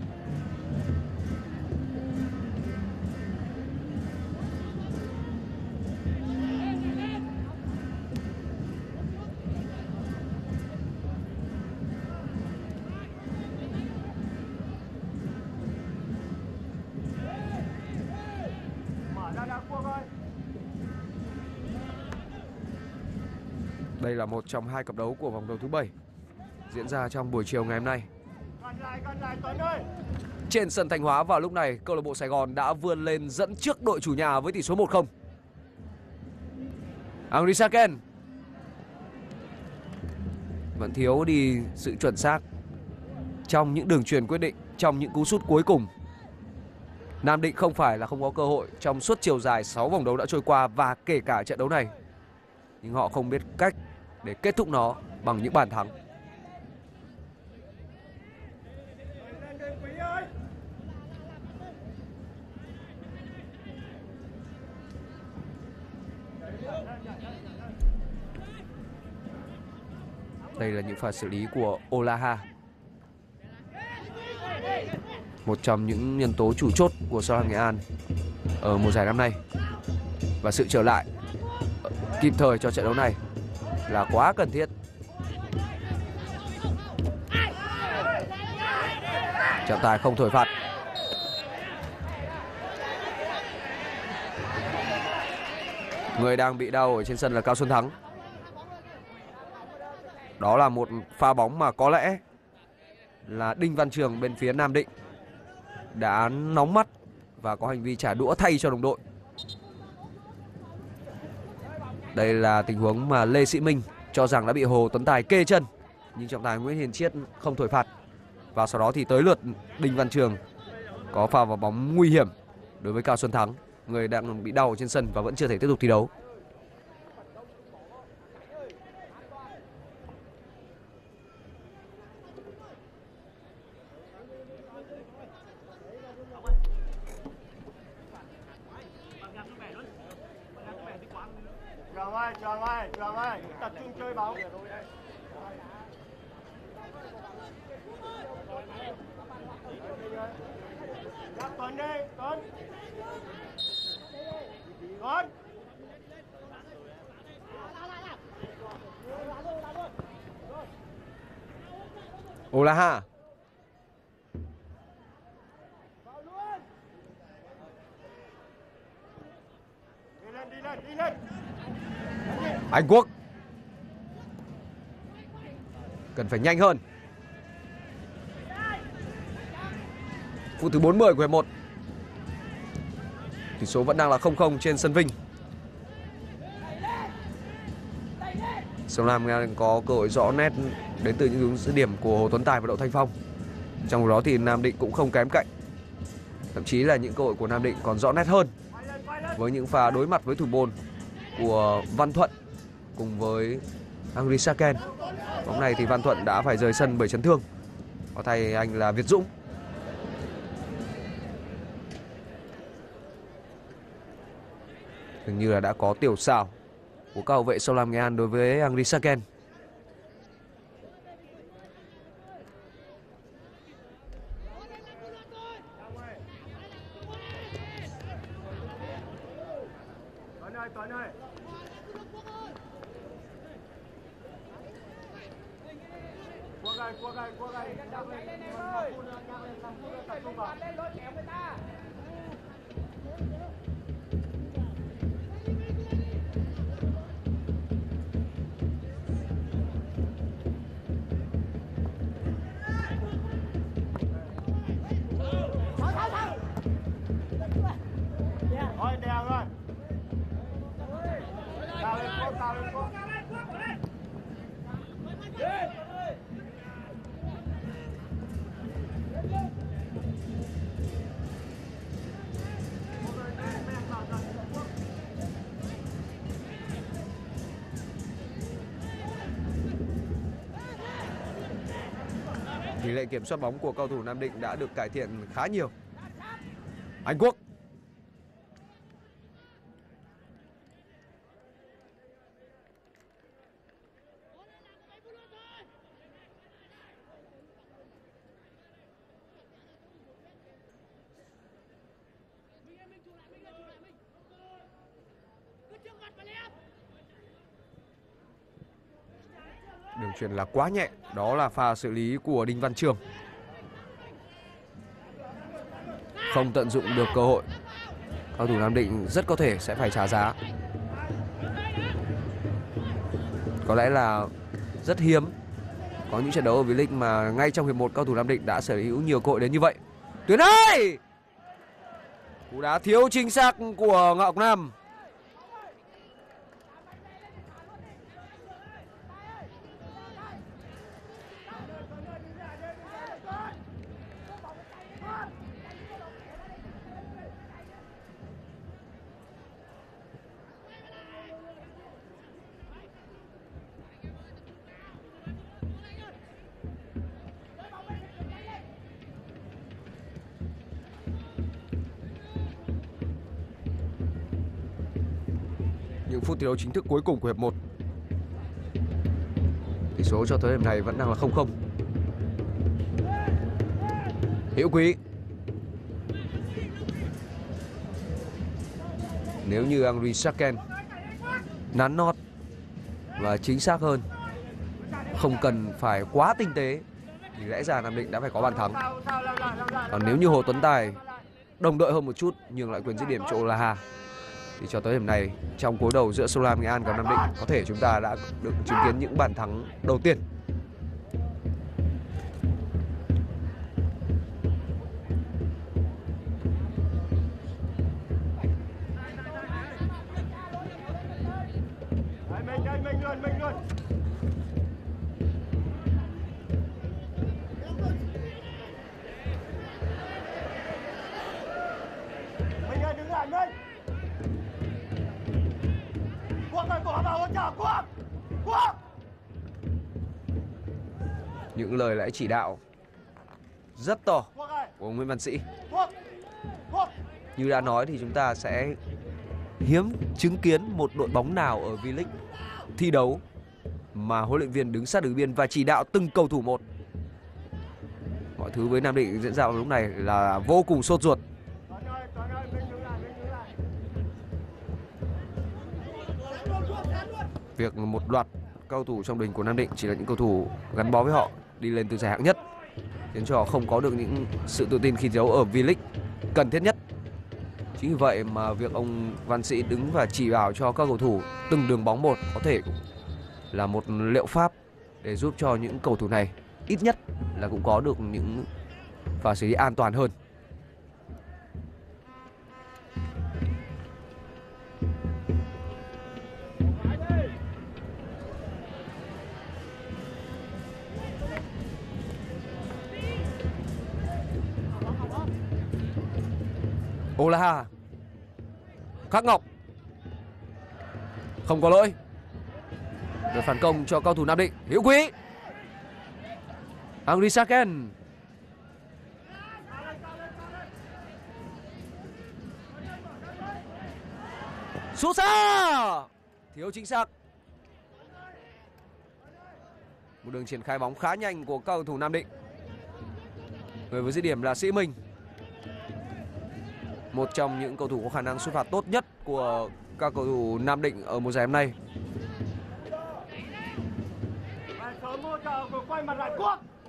Đây là một trong 2 cặp đấu của vòng đấu thứ 7 diễn ra trong buổi chiều ngày hôm nay. Gần lại Tuấn ơi. Trên sân Thanh Hóa vào lúc này, câu lạc bộ Sài Gòn đã vươn lên dẫn trước đội chủ nhà với tỷ số 1-0. Henry Saken vẫn thiếu đi sự chuẩn xác trong những đường chuyền quyết định, trong những cú sút cuối cùng. Nam Định không phải là không có cơ hội trong suốt chiều dài 6 vòng đấu đã trôi qua và kể cả trận đấu này, nhưng họ không biết cách để kết thúc nó bằng những bàn thắng. Đây là những pha xử lý của Olaha, một trong những nhân tố chủ chốt của Sông Lam Nghệ An ở mùa giải năm nay. Và sự trở lại kịp thời cho trận đấu này là quá cần thiết. Trọng tài không thổi phạt. Người đang bị đau ở trên sân là Cao Xuân Thắng. Đó là một pha bóng mà có lẽ là Đinh Văn Trường bên phía Nam Định đã nóng mắt và có hành vi trả đũa thay cho đồng đội. Đây là tình huống mà Lê Sĩ Minh cho rằng đã bị Hồ Tuấn Tài kê chân, nhưng trọng tài Nguyễn Hiền Chiết không thổi phạt. Và sau đó thì tới lượt Đinh Văn Trường có pha vào bóng nguy hiểm đối với Cao Xuân Thắng, người đang bị đau ở trên sân và vẫn chưa thể tiếp tục thi đấu. Trường ơi, tập trung chơi bóng. Tuấn đi, Tuấn. Olaha. Đi lên. Anh Quốc cần phải nhanh hơn. Phút thứ 40 của hiệp 1. Tỷ số vẫn đang là 0-0 trên sân Vinh. Sông Lam có cơ hội rõ nét đến từ những dứt điểm của Hồ Tuấn Tài và Đậu Thanh Phong. Trong đó thì Nam Định cũng không kém cạnh. Thậm chí là những cơ hội của Nam Định còn rõ nét hơn với những pha đối mặt với thủ môn của Văn Thuận cùng với Henry Saken. Bóng này thì Văn Thuận đã phải rời sân bởi chấn thương, có thay anh là Việt Dũng. Hình như là đã có tiểu xảo của các hậu vệ Sông Lam Nghệ An đối với Henry Saken. Tuấn ơi. Thôi đèo rồi. Cao lên Quốc, cao lên Quốc. Tỷ lệ kiểm soát bóng của cầu thủ Nam Định đã được cải thiện khá nhiều. Anh Quốc. Đường chuyền là quá nhẹ, đó là pha xử lý của Đinh Văn Trường. Không tận dụng được cơ hội, cầu thủ Nam Định rất có thể sẽ phải trả giá. Có lẽ là rất hiếm có những trận đấu ở V-League mà ngay trong hiệp 1 cầu thủ Nam Định đã sở hữu nhiều cơ hội đến như vậy. Tuyến ơi! Cú đá thiếu chính xác của Ngọc Nam. Những phút thi đấu chính thức cuối cùng của hiệp 1. Tỷ số cho tới điểm này vẫn đang là 0-0. Hữu Quý. Nếu như Henry Saken nắn nót và chính xác hơn, không cần phải quá tinh tế, thì lẽ ra Nam Định đã phải có bàn thắng. Còn nếu như Hồ Tuấn Tài đồng đội hơn một chút, nhường lại quyền dứt điểm cho Olaha, thì cho tới điểm này trong đối đầu giữa Solam Nghệ An và Nam Định, có thể chúng ta đã được chứng kiến những bàn thắng đầu tiên. Mình luôn. Mình ơi, đứng lại mình. Quốc ơi, bỏ vào hỗ trợ Quốc. Quốc. Những lời lẽ chỉ đạo rất to của Nguyễn Văn Sĩ. Như đã nói thì chúng ta sẽ hiếm chứng kiến một đội bóng nào ở V-League thi đấu mà huấn luyện viên đứng sát đường biên và chỉ đạo từng cầu thủ một. Mọi thứ với Nam Định diễn ra vào lúc này là vô cùng sốt ruột. Việc một loạt cầu thủ trong đội của Nam Định chỉ là những cầu thủ gắn bó với họ, đi lên từ giải hạng nhất, khiến cho họ không có được những sự tự tin khi thi đấu ở V-League cần thiết nhất. Chính vì vậy mà việc ông Văn Sĩ đứng và chỉ bảo cho các cầu thủ từng đường bóng một có thể là một liệu pháp để giúp cho những cầu thủ này ít nhất là cũng có được những pha xử lý an toàn hơn. Olaha, Khắc Ngọc, không có lỗi. Được phản công cho cầu thủ Nam Định. Hữu Quý, Henry Saken, sút xa, thiếu chính xác. Một đường triển khai bóng khá nhanh của cầu thủ Nam Định. Người với dứt điểm là Sĩ Minh, một trong những cầu thủ có khả năng sút phạt tốt nhất của các cầu thủ Nam Định ở mùa giải hôm nay. Sớm hỗ trợ, quay mặt lại Quốc.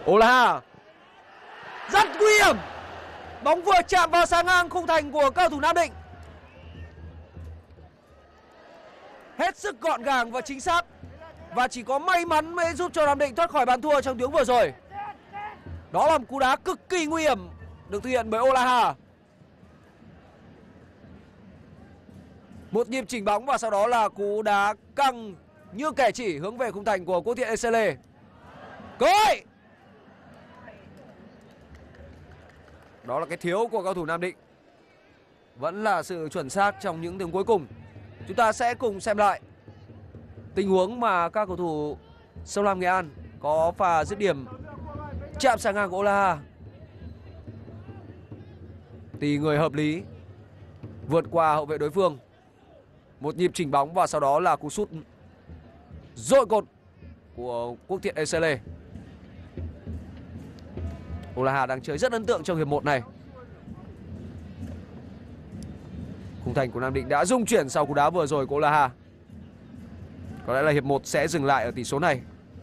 Olaha rất nguy hiểm, bóng vừa chạm vào xà ngang khung thành của cao thủ Nam Định. Hết sức gọn gàng và chính xác, và chỉ có may mắn mới giúp cho Nam Định thoát khỏi bàn thua trong tiếng vừa rồi. Đó là một cú đá cực kỳ nguy hiểm được thực hiện bởi Olaha. Một nhịp chỉnh bóng và sau đó là cú đá căng như kẻ chỉ hướng về khung thành của Quốc Thiện Esele. Cơ hội! Đó là cái thiếu của cao thủ Nam Định. Vẫn là sự chuẩn xác trong những tiếng cuối cùng. Chúng ta sẽ cùng xem lại tình huống mà các cầu thủ Sông Lam Nghệ An có pha dứt điểm chạm sang ngang của Olaha. Tì người hợp lý, vượt qua hậu vệ đối phương. Một nhịp chỉnh bóng và sau đó là cú sút dội cột của Quốc Thiện Esele. Olaha đang chơi rất ấn tượng trong hiệp 1 này. Khung thành của Nam Định đã rung chuyển sau cú đá vừa rồi của Olaha. Có lẽ là hiệp 1 sẽ dừng lại ở tỷ số này.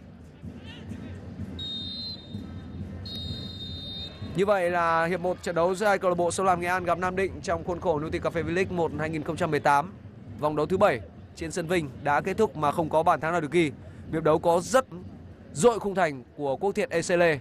Như vậy là hiệp 1 trận đấu giữa hai câu lạc bộ Sông Lam Nghệ An gặp Nam Định trong khuôn khổ Nuticaf V-League 1 2018. Vòng đấu thứ 7 trên sân Vinh đã kết thúc mà không có bàn thắng nào được ghi. Hiệp đấu có rất dội khung thành của Quốc Thiện Esele.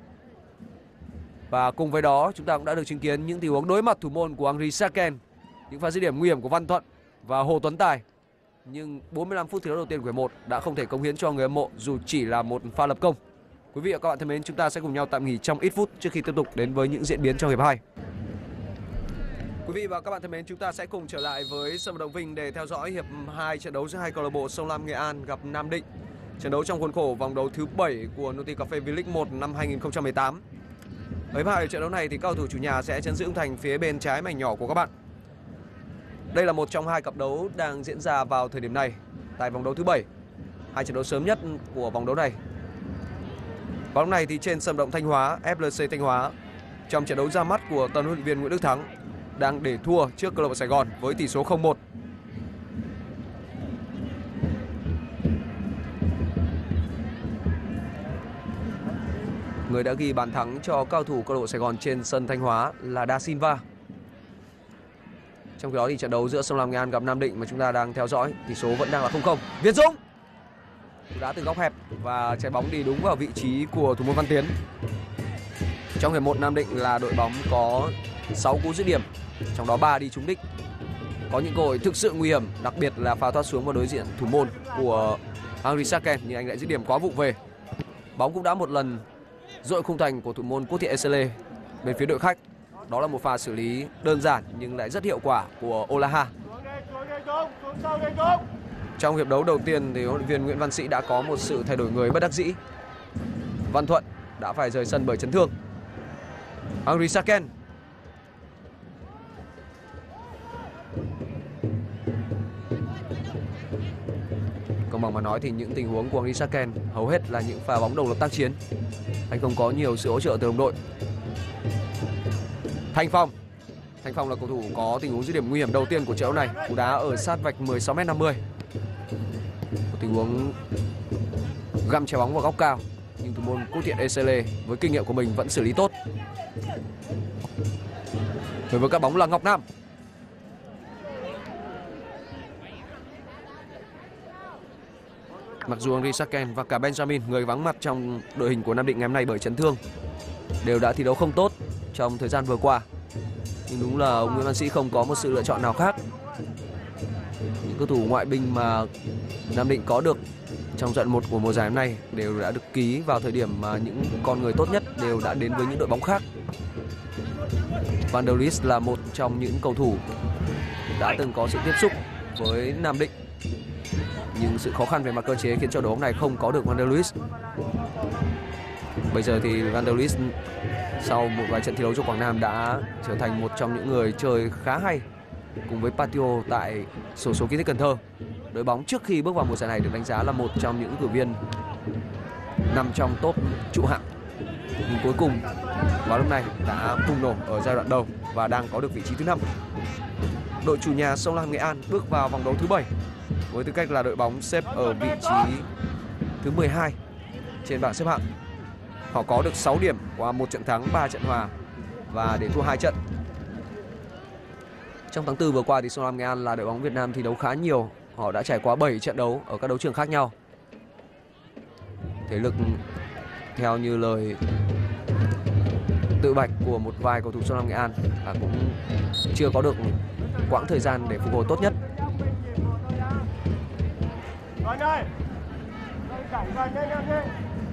Và cùng với đó chúng ta cũng đã được chứng kiến những tình huống đối mặt thủ môn của Henry Saken, những pha dứt điểm nguy hiểm của Văn Thuận và Hồ Tuấn Tài. Nhưng 45 phút thi đấu đầu tiên của hiệp 1 đã không thể cống hiến cho người hâm mộ dù chỉ là một pha lập công. Quý vị và các bạn thân mến, chúng ta sẽ cùng nhau tạm nghỉ trong ít phút trước khi tiếp tục đến với những diễn biến trong hiệp 2. Quý vị và các bạn thân mến, chúng ta sẽ cùng trở lại với sân vận động Vinh để theo dõi hiệp 2 trận đấu giữa hai câu lạc bộ Sông Lam Nghệ An gặp Nam Định. Trận đấu trong khuôn khổ vòng đấu thứ 7 của Nuticaf V-League 1 năm 2018. Ở hiệp 2 trận đấu này thì các cầu thủ chủ nhà sẽ chấn giữ khung thành phía bên trái mảnh nhỏ của các bạn. Đây là một trong hai cặp đấu đang diễn ra vào thời điểm này tại vòng đấu thứ 7. Hai trận đấu sớm nhất của vòng đấu này. Vào lúc này thì trên sân vận động Thanh Hóa, FLC Thanh Hóa trong trận đấu ra mắt của tân huấn luyện viên Nguyễn Đức Thắng đang để thua trước câu lạc bộ Sài Gòn với tỷ số 0-1. Người đã ghi bàn thắng cho cao thủ câu lạc bộ Sài Gòn trên sân Thanh Hóa là Da Silva. Trong khi đó thì trận đấu giữa Sông Lam Nghệ An gặp Nam Định mà chúng ta đang theo dõi, tỷ số vẫn đang là 0-0. Việt Dũng đá từ góc hẹp và trái bóng đi đúng vào vị trí của thủ môn Văn Tiến. Trong hiệp 1 Nam Định là đội bóng có 6 cú dứt điểm, trong đó 3 đi trúng đích. Có những cơ hội thực sự nguy hiểm, đặc biệt là pha thoát xuống vào đối diện thủ môn của Henry Saken, nhưng anh lại dứt điểm quá vụng về. Bóng cũng đã một lần dội khung thành của thủ môn Quốc Thiện Esele bên phía đội khách. Đó là một pha xử lý đơn giản nhưng lại rất hiệu quả của Olaha. Trong hiệp đấu đầu tiên thì huấn luyện viên Nguyễn Văn Sĩ đã có một sự thay đổi người bất đắc dĩ. Văn Thuận đã phải rời sân bởi chấn thương. Henry Saken. Công bằng mà nói thì những tình huống của Henry Saken hầu hết là những pha bóng độc lập tác chiến. Anh không có nhiều sự hỗ trợ từ đồng đội. Thanh Phong là cầu thủ có tình huống dứt điểm nguy hiểm đầu tiên của trận đấu này. Cú đá ở sát vạch 16m50. Một tình huống găm trái bóng vào góc cao, nhưng thủ môn Quốc Thiện Esele với kinh nghiệm của mình vẫn xử lý tốt. Người với các bóng là Ngọc Nam. Mặc dù Henry Saken và cả Benjamin, người vắng mặt trong đội hình của Nam Định ngày hôm nay bởi chấn thương, đều đã thi đấu không tốt trong thời gian vừa qua, nhưng đúng là ông Nguyễn Văn Sĩ không có một sự lựa chọn nào khác. Những cầu thủ ngoại binh mà Nam Định có được trong trận 1 của mùa giải hôm nay đều đã được ký vào thời điểm mà những con người tốt nhất đều đã đến với những đội bóng khác. Van der Leest là một trong những cầu thủ đã từng có sự tiếp xúc với Nam Định, nhưng sự khó khăn về mặt cơ chế khiến cho đội bóng này không có được Van der Leest. Bây giờ thì Van der Leest sau một vài trận thi đấu cho Quảng Nam đã trở thành một trong những người chơi khá hay cùng với Patio tại xổ số Kitech Cần Thơ. Đội bóng trước khi bước vào mùa giải này được đánh giá là một trong những ứng cử viên nằm trong top trụ hạng, nhưng cuối cùng vào lúc này đã bùng nổ ở giai đoạn đầu và đang có được vị trí thứ 5. Đội chủ nhà Sông Lam Nghệ An bước vào vòng đấu thứ 7 với tư cách là đội bóng xếp ở vị trí thứ 12 trên bảng xếp hạng. Họ có được 6 điểm qua 1 trận thắng, 3 trận hòa và để thua 2 trận. Trong tháng 4 vừa qua thì Sông Lam Nghệ An là đội bóng Việt Nam thi đấu khá nhiều. Họ đã trải qua 7 trận đấu ở các đấu trường khác nhau. Thể lực theo như lời tự bạch của một vài cầu thủ Sông Lam Nghệ An là cũng chưa có được quãng thời gian để phục hồi tốt nhất. Gần đây. Cảnh gần đây em đi.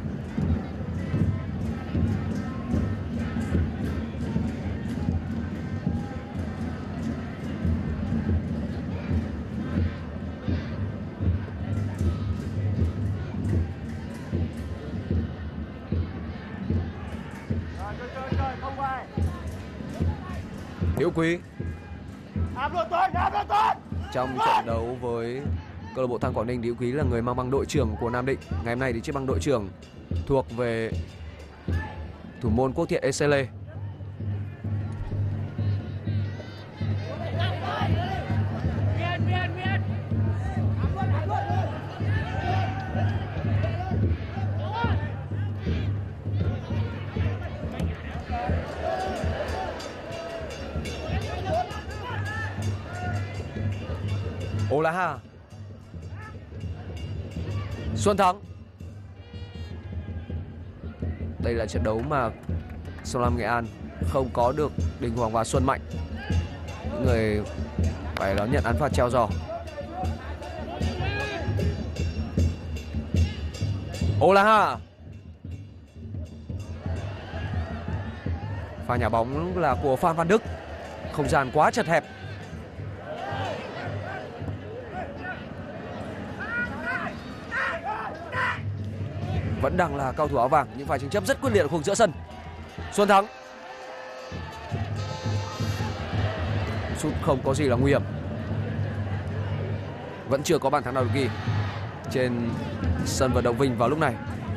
Hữu Quý Áp luôn Tuấn, áp luôn Tuấn. trong trận đấu với câu lạc bộ Than Quảng Ninh, Hữu Quý là người mang băng đội trưởng của Nam Định. Ngày hôm nay thì chiếc băng đội trưởng thuộc về thủ môn Quốc Thiện Esele. Olaha, Xuân Thắng. Đây là trận đấu mà Sông Lam Nghệ An không có được Đình Hoàng và Xuân Mạnh, những người phải đón nhận án phạt treo giò. Olaha, pha nhả bóng là của Phan Văn Đức, không gian quá chật hẹp. Vẫn đang là cao thủ áo vàng, những pha tranh chấp rất quyết liệt ở khu vực giữa sân. Xuân Thắng, sút không có gì là nguy hiểm. Vẫn chưa có bàn thắng nào được ghi trên sân vận động Vinh vào lúc này.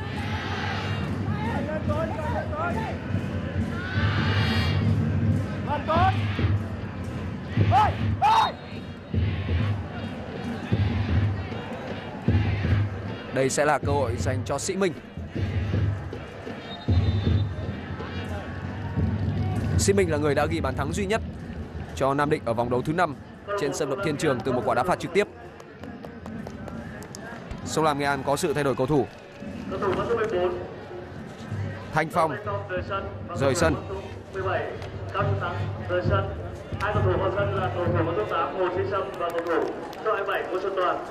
Đây sẽ là cơ hội dành cho Sĩ Minh. Sĩ Minh là người đã ghi bàn thắng duy nhất cho Nam Định ở vòng đấu thứ 5 trên sân vận động Thiên Trường từ một quả đá phạt trực tiếp. Sông Lam Nghệ An có sự thay đổi cầu thủ. Thanh Phong rời sân. 17 Cao Trung Thắng rời sân. Hai cầu thủ vào sân là cầu thủ có số 8 Hồ Chí Sâm và cầu thủ số 27 Ngô Xuân Toàn.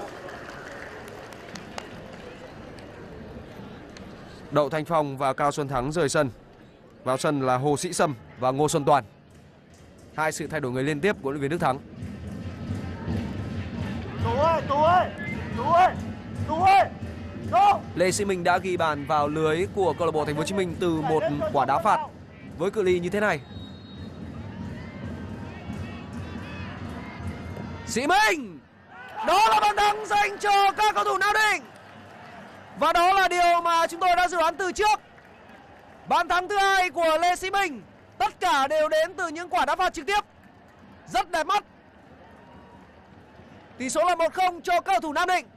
Đậu Thanh Phong và Cao Xuân Thắng rời sân. Vào sân là Hồ Sĩ Sâm và Ngô Xuân Toàn. Hai sự thay đổi người liên tiếp của huấn luyện viên Đức Thắng. Tú ơi. Lê Sĩ Minh đã ghi bàn vào lưới của câu lạc bộ Thành phố Hồ Chí Minh từ một quả đá phạt với cự ly như thế này. Sĩ Minh, đó là bàn thắng dành cho các cầu thủ Nam Định. Và đó là điều mà chúng tôi đã dự đoán từ trước. Bàn thắng thứ hai của Lê Sĩ Minh, tất cả đều đến từ những quả đá phạt trực tiếp. Rất đẹp mắt. Tỷ số là 1-0 cho cầu thủ Nam Định.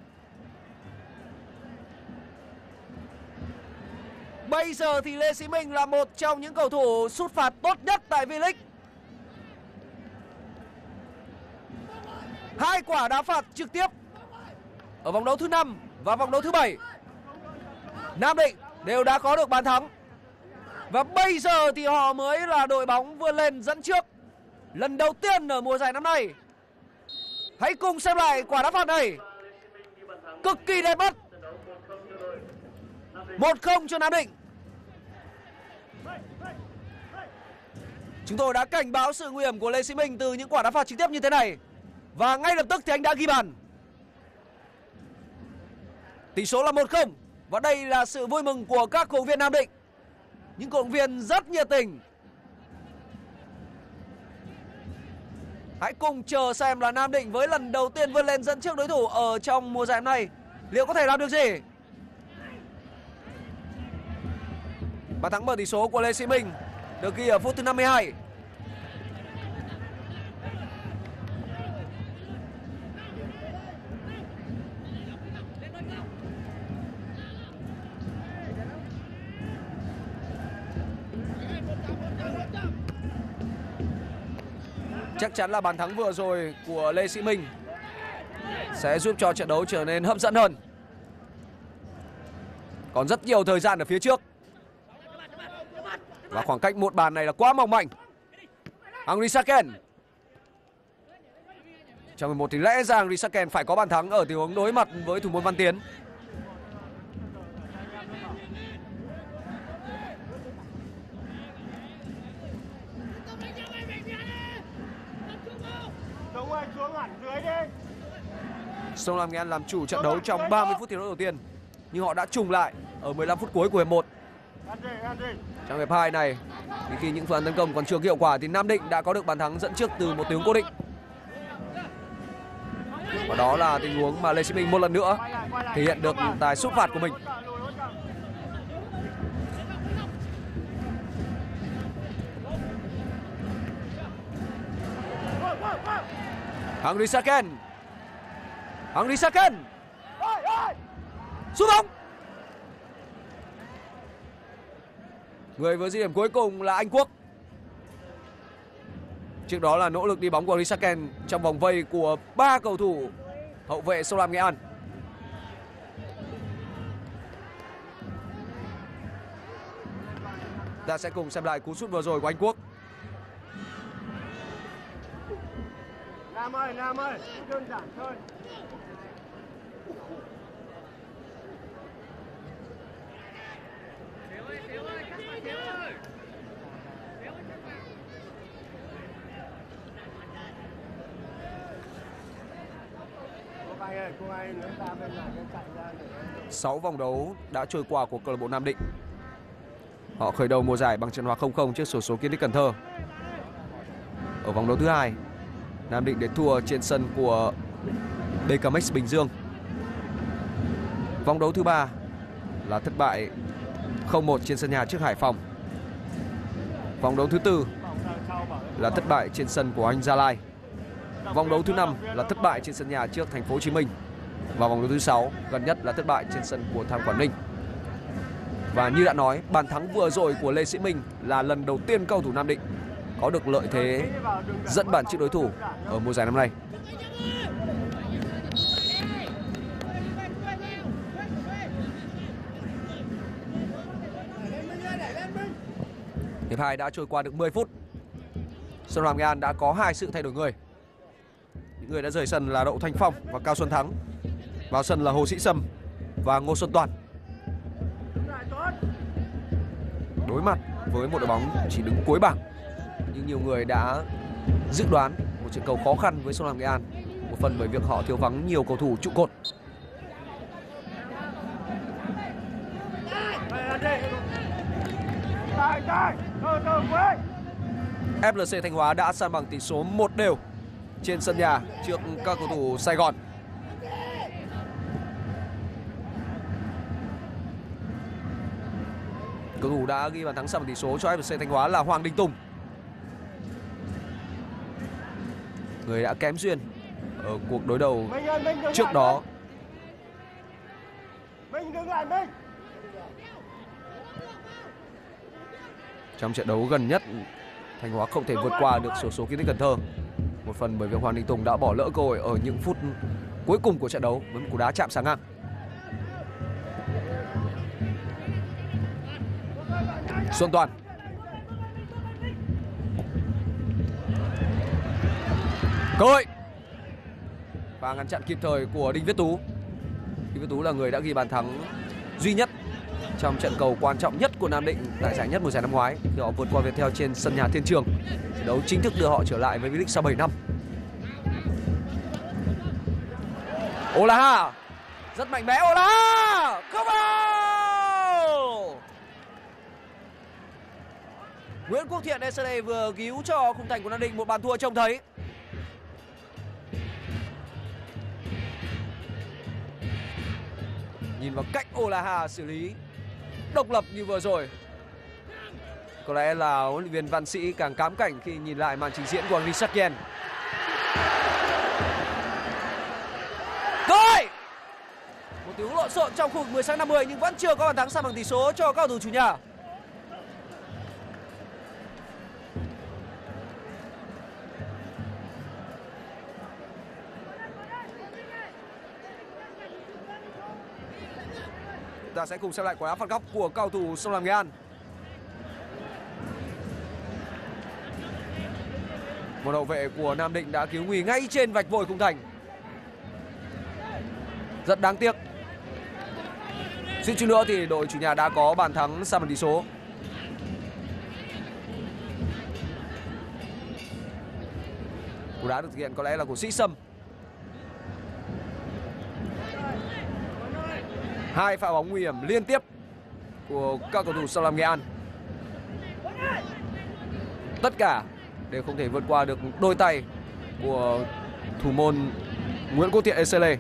Bây giờ thì Lê Sĩ Minh là một trong những cầu thủ sút phạt tốt nhất tại V-League. 2 quả đá phạt trực tiếp ở vòng đấu thứ 5 và vòng đấu thứ 7. Nam Định đều đã có được bàn thắng. Và bây giờ thì họ mới là đội bóng vươn lên dẫn trước lần đầu tiên ở mùa giải năm nay. Hãy cùng xem lại quả đá phạt này. Cực kỳ đẹp mắt. 1-0 cho Nam Định. Chúng tôi đã cảnh báo sự nguy hiểm của Lê Sĩ Minh từ những quả đá phạt trực tiếp như thế này. Và ngay lập tức thì anh đã ghi bàn. Tỷ số là 1-0. Và đây là sự vui mừng của các cổ động viên Nam Định. Những cổ động viên rất nhiệt tình. Hãy cùng chờ xem là Nam Định với lần đầu tiên vươn lên dẫn trước đối thủ ở trong mùa giải này liệu có thể làm được gì. Bàn thắng mở tỷ số của Lê Sĩ Minh được ghi ở phút thứ 52. Chắc chắn là bàn thắng vừa rồi của Lê Sĩ Minh sẽ giúp cho trận đấu trở nên hấp dẫn hơn. Còn rất nhiều thời gian ở phía trước. Và khoảng cách một bàn này là quá mong manh. Henry Saken. Trong 11 thì lẽ ra Henry Saken phải có bàn thắng ở tình huống đối mặt với thủ môn Văn Tiến. Sông Lam Nghệ An làm chủ trận đấu trong 30 phút thi đấu đầu tiên, nhưng họ đã trùng lại ở 15 phút cuối của hiệp 1. Trong hiệp 2 này, khi những phương án tấn công còn chưa hiệu quả thì Nam Định đã có được bàn thắng dẫn trước từ một tình huống cố định. Và đó là tình huống mà Lê Sĩ Minh một lần nữa thể hiện được tài sút phạt của mình. Henry Saken. Henry Saken. Sút bóng. Người với dứt điểm cuối cùng là Anh Quốc. Trước đó là nỗ lực đi bóng của Henry Saken trong vòng vây của 3 cầu thủ hậu vệ Sông Lam Nghệ An. Ta sẽ cùng xem lại cú sút vừa rồi của Anh Quốc. Nam ơi, đơn giản thôi. Cô ai nữa ra bên này chạy ra để... 6 vòng đấu đã trôi qua của câu lạc bộ Nam Định. Họ khởi đầu mùa giải bằng trận hòa 0-0 trước xổ số Kiên Đích Cần Thơ. Ở vòng đấu thứ 2, Nam Định để thua trên sân của BKMX Bình Dương. Vòng đấu thứ 3 là thất bại 0-1 trên sân nhà trước Hải Phòng. Vòng đấu thứ 4 là thất bại trên sân của Anh Gia Lai. Vòng đấu thứ 5 là thất bại trên sân nhà trước Thành phố Hồ Chí Minh. Và vòng đấu thứ 6 gần nhất là thất bại trên sân của Tham Quảng Ninh. Và như đã nói, bàn thắng vừa rồi của Lê Sĩ Minh là lần đầu tiên cầu thủ Nam Định có được lợi thế dẫn bàn trước đối thủ ở mùa giải năm nay. Hiệp 2 đã trôi qua được 10 phút. Sông Lam Nghệ An đã có 2 sự thay đổi người. Những người đã rời sân là Đậu Thanh Phong và Cao Xuân Thắng. Vào sân là Hồ Sĩ Sâm và Ngô Xuân Toàn. Đối mặt với một đội bóng chỉ đứng cuối bảng, nhưng nhiều người đã dự đoán một trận cầu khó khăn với Sông Lam Nghệ An, một phần bởi việc họ thiếu vắng nhiều cầu thủ trụ cột. FLC Thanh Hóa đã san bằng tỷ số 1-1 trên sân nhà trước các cầu thủ Sài Gòn. Cầu thủ đã ghi bàn thắng san bằng tỷ số cho FLC Thanh Hóa là Hoàng Đình Tùng, người đã kém duyên ở cuộc đối đầu trước đó. Trong trận đấu gần nhất, Thanh Hóa không thể vượt qua được xổ số Kiên Đích Cần Thơ, một phần bởi việc Hoàng Đình Tùng đã bỏ lỡ cơ hội ở những phút cuối cùng của trận đấu với một cú đá chạm sáng ngang. Xuân Toàn. Cơ hội và ngăn chặn kịp thời của Đinh Viết Tú. Đinh Viết Tú là người đã ghi bàn thắng duy nhất trong trận cầu quan trọng nhất của Nam Định tại giải nhất mùa giải năm ngoái khi họ vượt qua Viettel trên sân nhà Thiên Trường. Trận đấu chính thức đưa họ trở lại với V-League sau 7 năm. Olaha rất mạnh mẽ. Olaha không vào. Nguyễn Quốc Thiện SCD vừa cứu cho khung thành của Nam Định một bàn thua trông thấy. Nhìn vào cách Olaha xử lý độc lập như vừa rồi, có lẽ là huấn luyện viên Văn Sĩ càng cám cảnh khi nhìn lại màn trình diễn của Henry Saken. Rồi một tiếng lộn xộn trong khu vực 10/50 nhưng vẫn chưa có bàn thắng san bằng tỷ số cho các cầu thủ chủ nhà. Ta sẽ cùng xem lại quả đá phạt góc của cầu thủ Sông Lam Nghệ An. Một hậu vệ của Nam Định đã cứu nguy ngay trên vạch vôi khung thành. Rất đáng tiếc. Suýt chút nữa thì đội chủ nhà đã có bàn thắng san bằng tỷ số. Cú đá được thực hiện có lẽ là của Sĩ Sâm. 2 pha bóng nguy hiểm liên tiếp của các cầu thủ Sông Lam Nghệ An. Tất cả đều không thể vượt qua được đôi tay của thủ môn Nguyễn Quốc Thiện Esele.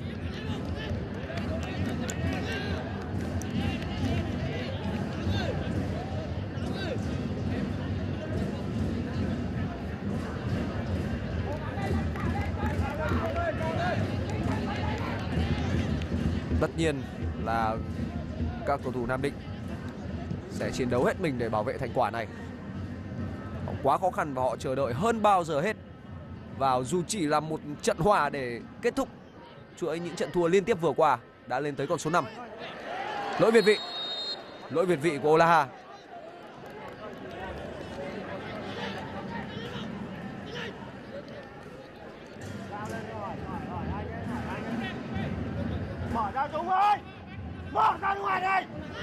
Tất nhiên là các cầu thủ Nam Định sẽ chiến đấu hết mình để bảo vệ thành quả này. Quá khó khăn và họ chờ đợi hơn bao giờ hết vào dù chỉ là một trận hòa để kết thúc chuỗi những trận thua liên tiếp vừa qua đã lên tới con số 5. Lỗi việt vị. Lỗi việt vị của Olaha. Mở ra Dũng ơi! Mở ra ngoài đây!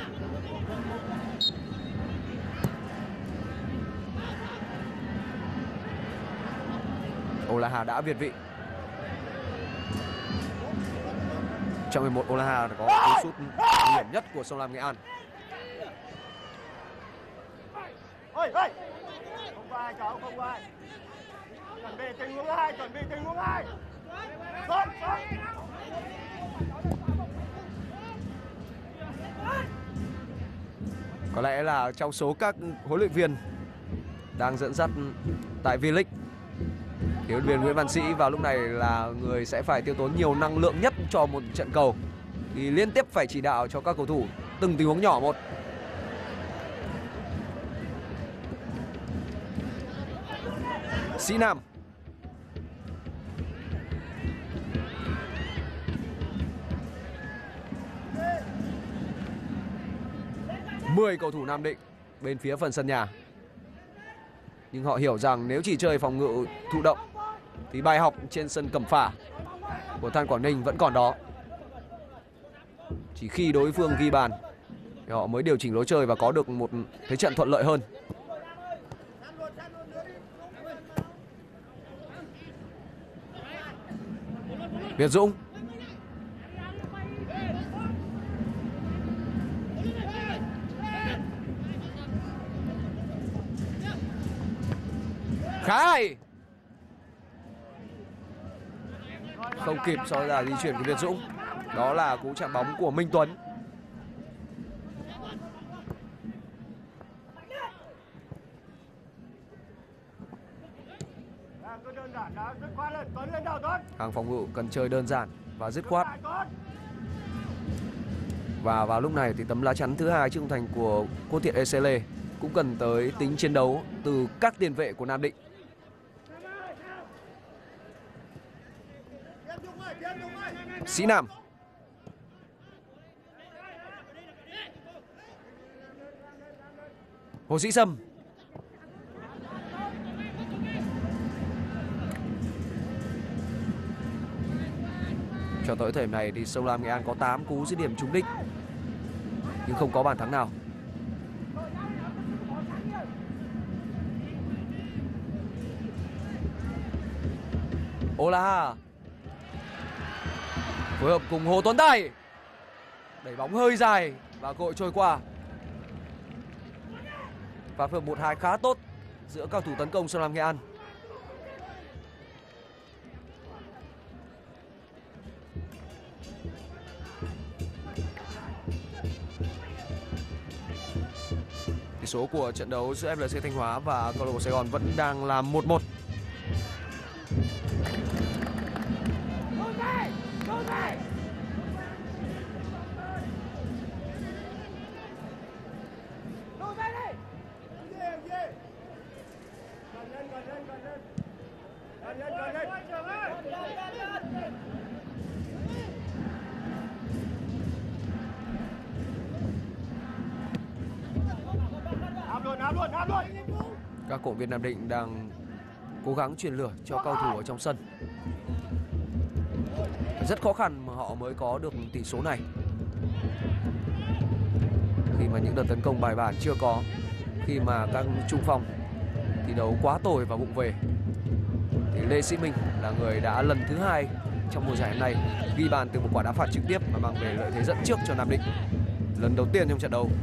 Olaha đã việt vị. Trong 11 Olaha có cú sút nguy hiểm nhất của Sông Lam Nghệ An. Ôi! Không có ai cháu, không có ai. Chuẩn bị tình huống 2, chuẩn bị tình huống 2. Rồi! Có lẽ là trong số các huấn luyện viên đang dẫn dắt tại V-League, huấn luyện viên Nguyễn Văn Sĩ vào lúc này là người sẽ phải tiêu tốn nhiều năng lượng nhất cho một trận cầu, thì liên tiếp phải chỉ đạo cho các cầu thủ từng tình huống nhỏ một. Sĩ Nam. Mười cầu thủ Nam Định bên phía phần sân nhà. Nhưng họ hiểu rằng nếu chỉ chơi phòng ngự thụ động thì bài học trên sân Cẩm Phả của Than Quảng Ninh vẫn còn đó. Chỉ khi đối phương ghi bàn thì họ mới điều chỉnh lối chơi và có được một thế trận thuận lợi hơn. Việt Dũng. Khá hay. Không kịp so ra di chuyển của Việt Dũng. Đó là cú chạm bóng của Minh Tuấn. Hàng phòng ngự cần chơi đơn giản và dứt khoát. Và vào lúc này thì tấm lá chắn thứ hai trước khung thành của Quốc Thiện Esele cũng cần tới tính chiến đấu từ các tiền vệ của Nam Định. Sĩ Nam. Hồ Sĩ Sâm. Cho tới thời điểm này thì Sông Lam Nghệ An có 8 cú dứt điểm trúng đích nhưng không có bàn thắng nào. Olaha phối hợp cùng Hồ Tuấn Tài đẩy bóng hơi dài và cơ hội trôi qua. Và phối hợp 1-2 khá tốt giữa các thủ tấn công Sông Lam Nghệ An. Tỷ số của trận đấu giữa FLC Thanh Hóa và câu lạc bộ Sài Gòn vẫn đang là 1-1. Nam luôn. Các cổ động viên Nam Định đang cố gắng truyền lửa cho cầu thủ ở trong sân. Rất khó khăn mà họ mới có được tỷ số này, khi mà những đợt tấn công bài bản chưa có, khi mà các trung phong thi đấu quá tồi và vụng về. Thì Lê Sĩ Minh là người đã lần thứ 2 trong mùa giải hôm nay ghi bàn từ một quả đá phạt trực tiếp và mang về lợi thế dẫn trước cho Nam Định lần đầu tiên trong trận đấu.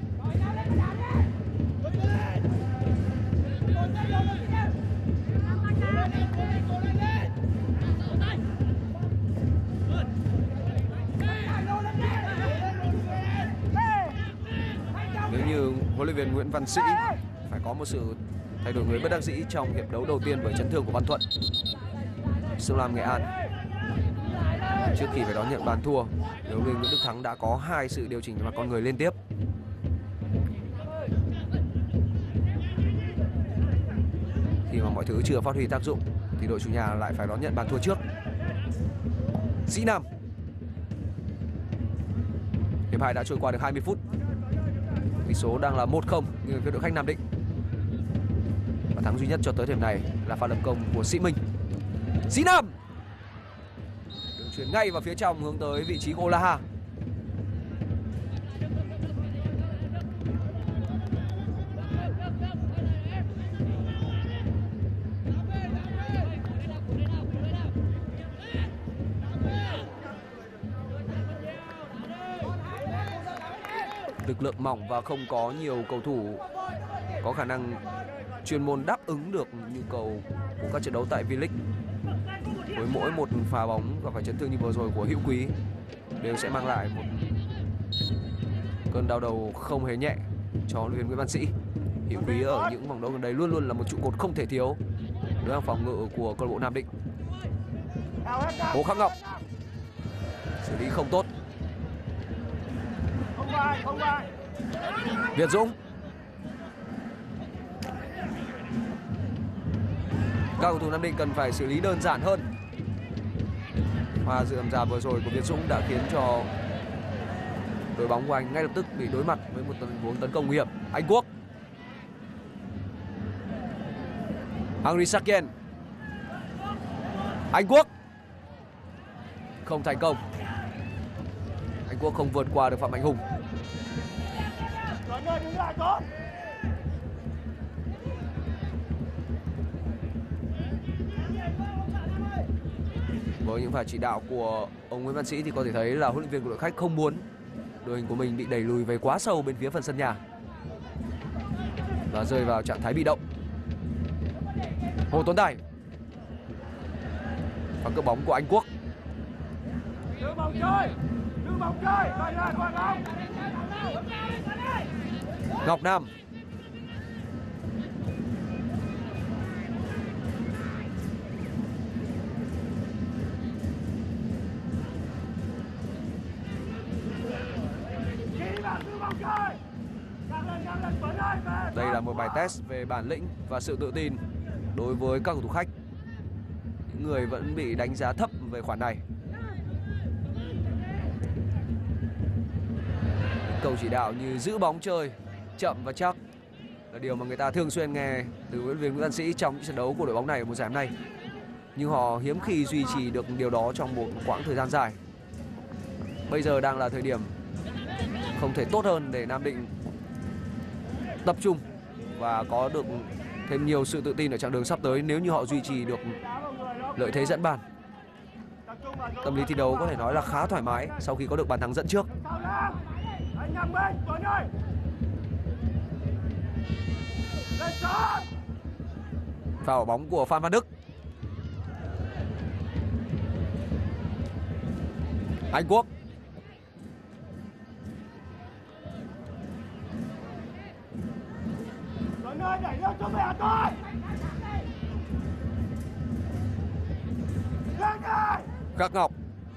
Nếu như huấn luyện viên Nguyễn Văn Sĩ phải có một sự thay đổi người bất đắc dĩ trong hiệp đấu đầu tiên bởi chấn thương của Văn Thuận. Sông Lam Nghệ An trước khi phải đón nhận bàn thua, huấn luyện viên Nguyễn Đức Thắng đã có 2 sự điều chỉnh về mặt con người liên tiếp. Khi mà mọi thứ chưa phát huy tác dụng thì đội chủ nhà lại phải đón nhận bàn thua trước. Sĩ Nam. Hiệp 2 đã trôi qua được 20 phút. Tỷ số đang là 1-0 nghiêng về đội khách Nam Định. Và thắng duy nhất cho tới thời điểm này là pha lập công của Sĩ Minh. Sĩ Nam. Đường chuyền ngay vào phía trong hướng tới vị trí của Olaha. Lực lượng mỏng và không có nhiều cầu thủ có khả năng chuyên môn đáp ứng được nhu cầu của các trận đấu tại V-League. Với mỗi một pha bóng gặp phải chấn thương như vừa rồi của Hữu Quý đều sẽ mang lại một cơn đau đầu không hề nhẹ cho huấn luyện viên Nguyễn Văn Sĩ. Hữu Quý ở những vòng đấu gần đây luôn luôn là một trụ cột không thể thiếu đối hàng phòng ngự của câu lạc bộ Nam Định. Hồ Khắc Ngọc xử lý không tốt. Việt Dũng. Các cầu thủ Nam Định cần phải xử lý đơn giản hơn. Pha dườm già vừa rồi của Việt Dũng đã khiến cho đội bóng của anh ngay lập tức bị đối mặt với một tình huống tấn công nguy hiểm. Anh Quốc. Henry Sakien. Anh Quốc không thành công. Anh Quốc không vượt qua được Phạm Mạnh Hùng. Với những pha chỉ đạo của ông Nguyễn Văn Sĩ thì có thể thấy là huấn luyện viên của đội khách không muốn đội hình của mình bị đẩy lùi về quá sâu bên phía phần sân nhà và rơi vào trạng thái bị động. Hồ Tuấn Tài. Và cướp bóng của Anh Quốc. Ngọc Nam. Đây là một bài test về bản lĩnh và sự tự tin đối với các cầu thủ khách, những người vẫn bị đánh giá thấp về khoản này. Câu chỉ đạo như giữ bóng chơi chậm và chắc là điều mà người ta thường xuyên nghe từ huấn luyện viên Nguyễn Văn Sĩ trong những trận đấu của đội bóng này ở mùa giải hôm nay. Nhưng họ hiếm khi duy trì được điều đó trong một quãng thời gian dài. Bây giờ đang là thời điểm không thể tốt hơn để Nam Định tập trung và có được thêm nhiều sự tự tin ở chặng đường sắp tới nếu như họ duy trì được lợi thế dẫn bàn. Tâm lý thi đấu có thể nói là khá thoải mái sau khi có được bàn thắng dẫn trước. Pha bỏ bóng của Phan Văn Đức. Anh Quốc. Khắc Ngọc.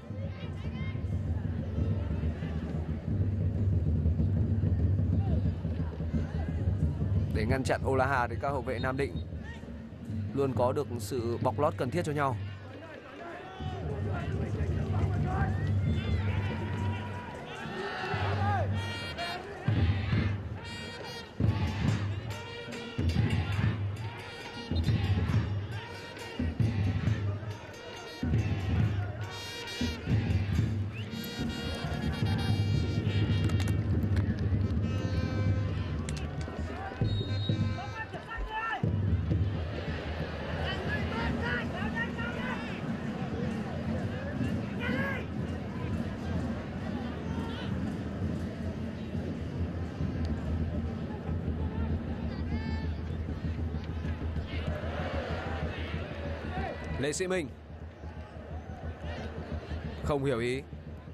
Để ngăn chặn Olaha thì các hậu vệ Nam Định luôn có được sự bọc lót cần thiết cho nhau. Lê Sĩ Minh không hiểu ý.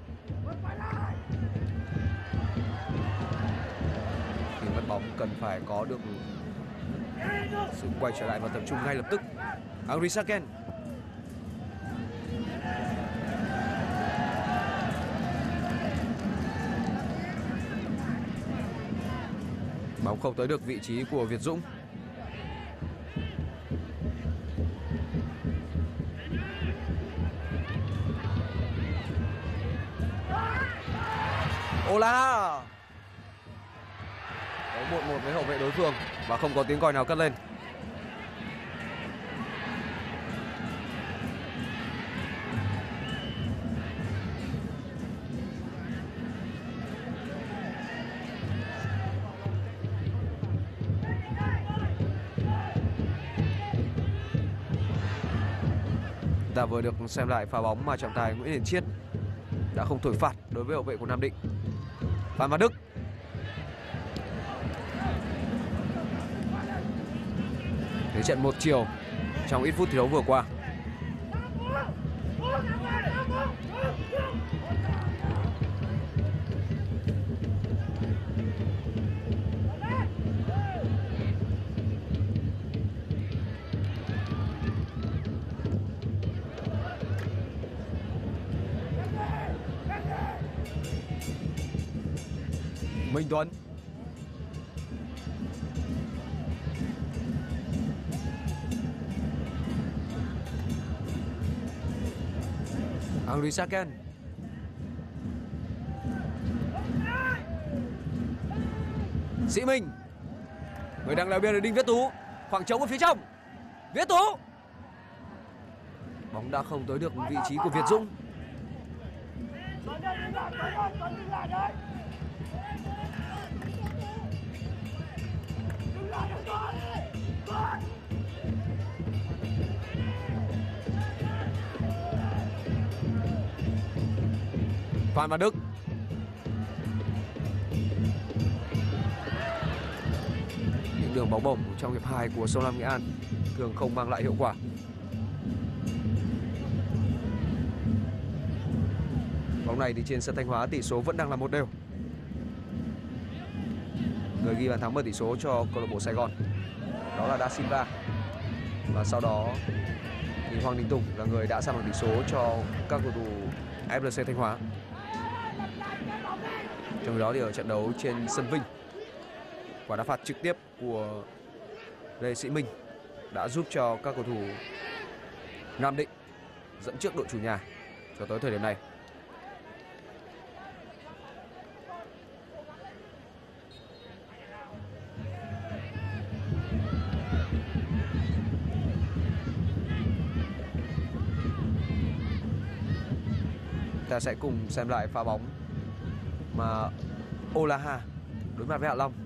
Khi mất bóng cần phải có được sự quay trở lại và tập trung ngay lập tức. Henri Saken. Bóng không tới được vị trí của Việt Dũng. Ola đấu 1-1 với hậu vệ đối phương và không có tiếng còi nào cất lên. Ta vừa được xem lại pha bóng mà trọng tài Nguyễn Hiền Chiết đã không thổi phạt đối với hậu vệ của Nam Định. Phan Văn Đức. Thế trận một chiều trong ít phút thi đấu vừa qua. Minh Tuấn. Henri Saken. Sĩ Minh. Người đang leo biên là Đinh Viết Tú. Khoảng trống ở phía trong. Viết Tú. Bóng đã không tới được vị trí của Việt Dũng. Phan Văn Đức. Những đường bóng bổng trong hiệp 2 của Sông Lam Nghệ An thường không mang lại hiệu quả. Bóng này thì trên sân Thanh Hóa tỷ số vẫn đang là 1-1. Người ghi bàn thắng mở tỷ số cho câu lạc bộ Sài Gòn đó là Da Silva. Và sau đó thì Hoàng Đình Tùng là người đã san bằng tỷ số cho các cầu thủ FLC Thanh Hóa. Trong đó thì ở trận đấu trên sân Vinh, quả đá phạt trực tiếp của Lê Sĩ Minh đã giúp cho các cầu thủ Nam Định dẫn trước đội chủ nhà cho tới thời điểm này. Ta sẽ cùng xem lại pha bóng mà Olaha đối mặt với Hạ Long.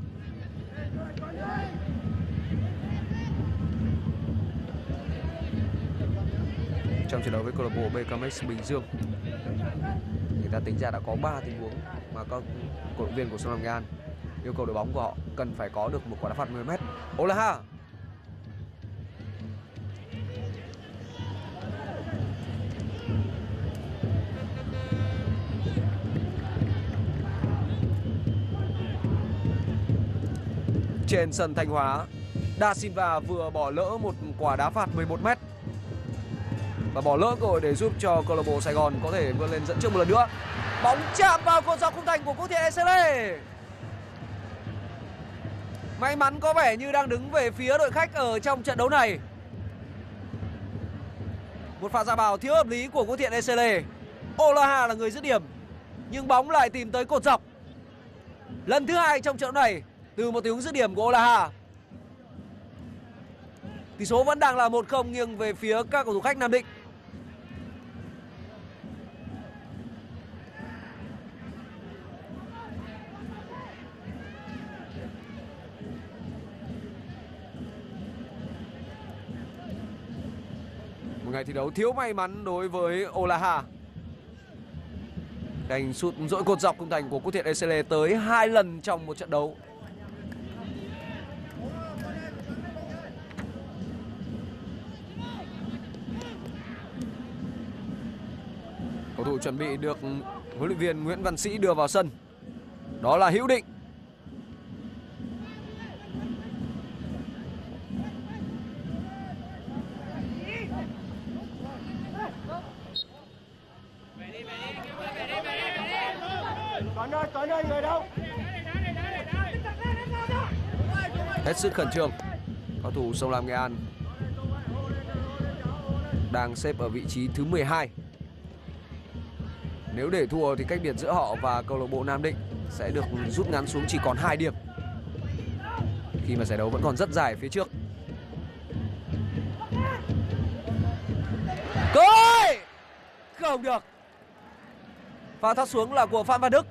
Trong trận đấu với câu lạc bộ BKMX Bình Dương, người ta tính ra đã có 3 tình huống mà các cổ động viên của Sông Lam Nghệ An yêu cầu đội bóng của họ cần phải có được một quả đá phạt 10m. Olaha. Trên sân Thanh Hóa, Da Silva vừa bỏ lỡ một quả đá phạt 11m và bỏ lỡ cơ hội để giúp cho câu lạc bộ Sài Gòn có thể vươn lên dẫn trước một lần nữa. Bóng chạm vào cột dọc khung thành của Quốc Thiện ECLE. May mắn có vẻ như đang đứng về phía đội khách ở trong trận đấu này. Một pha ra bào thiếu hợp lý của Quốc Thiện ECLE. Olaha là người dứt điểm nhưng bóng lại tìm tới cột dọc. Lần thứ hai trong trận đấu này từ một tình huống dứt điểm của Olaha. Tỷ số vẫn đang là 1-0 nghiêng về phía các cầu thủ khách Nam Định. Một ngày thi đấu thiếu may mắn đối với Olaha. Đành sút dỗi cột dọc khung thành của Quốc Thiện ECLE tới 2 lần trong một trận đấu. Cầu thủ chuẩn bị được huấn luyện viên Nguyễn Văn Sĩ đưa vào sân. Đó là Hữu Định. Tuấn ơi, người đâu? Hết sức khẩn trương. Cầu thủ Sông Lam Nghệ An đang xếp ở vị trí thứ 12. Nếu để thua thì cách biệt giữa họ và câu lạc bộ Nam Định sẽ được rút ngắn xuống chỉ còn 2 điểm, khi mà giải đấu vẫn còn rất dài phía trước. Cơ hội! Không được. Pha thoát xuống là của Phan Văn Đức.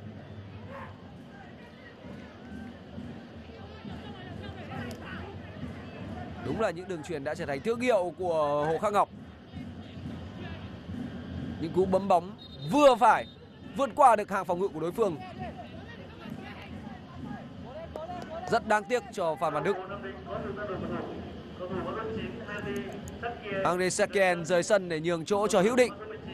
Đúng là những đường chuyền đã trở thành thương hiệu của Hồ Khắc Ngọc. Những cú bấm bóng vừa phải, vượt qua được hàng phòng ngự của đối phương. Rất đáng tiếc cho Phan Văn Đức. Andre Sakien rời sân để nhường chỗ cho Hữu Định.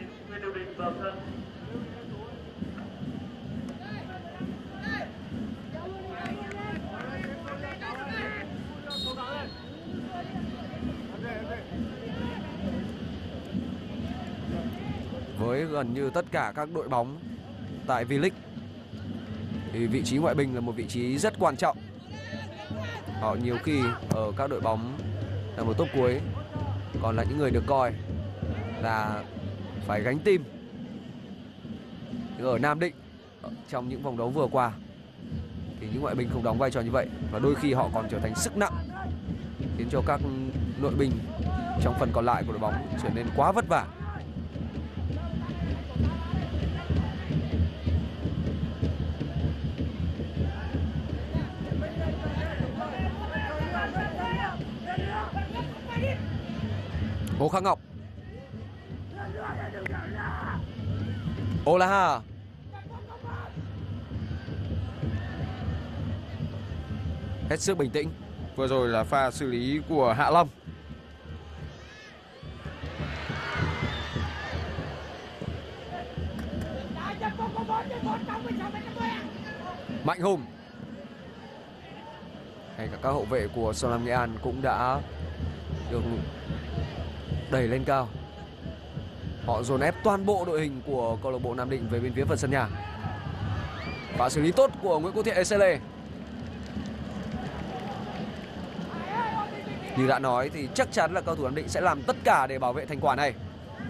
Với gần như tất cả các đội bóng tại V-League thì vị trí ngoại binh là một vị trí rất quan trọng. Họ nhiều khi ở các đội bóng là một tốp cuối còn là những người được coi là phải gánh tim. Nhưng ở Nam Định, trong những vòng đấu vừa qua thì những ngoại binh không đóng vai trò như vậy, và đôi khi họ còn trở thành sức nặng, khiến cho các nội binh trong phần còn lại của đội bóng trở nên quá vất vả. Hồ Khắc Ngọc, Olaha, hết sức bình tĩnh. Vừa rồi là pha xử lý của Hạ Long. Mạnh Hùng, hay cả các hậu vệ của Sông Lam Nghệ An cũng đã được đẩy lên cao. Họ dồn ép toàn bộ đội hình của câu lạc bộ Nam Định về bên phía phần sân nhà. Và xử lý tốt của Nguyễn Quốc Thiện Esele. Như đã nói thì chắc chắn là cầu thủ Nam Định sẽ làm tất cả để bảo vệ thành quả này.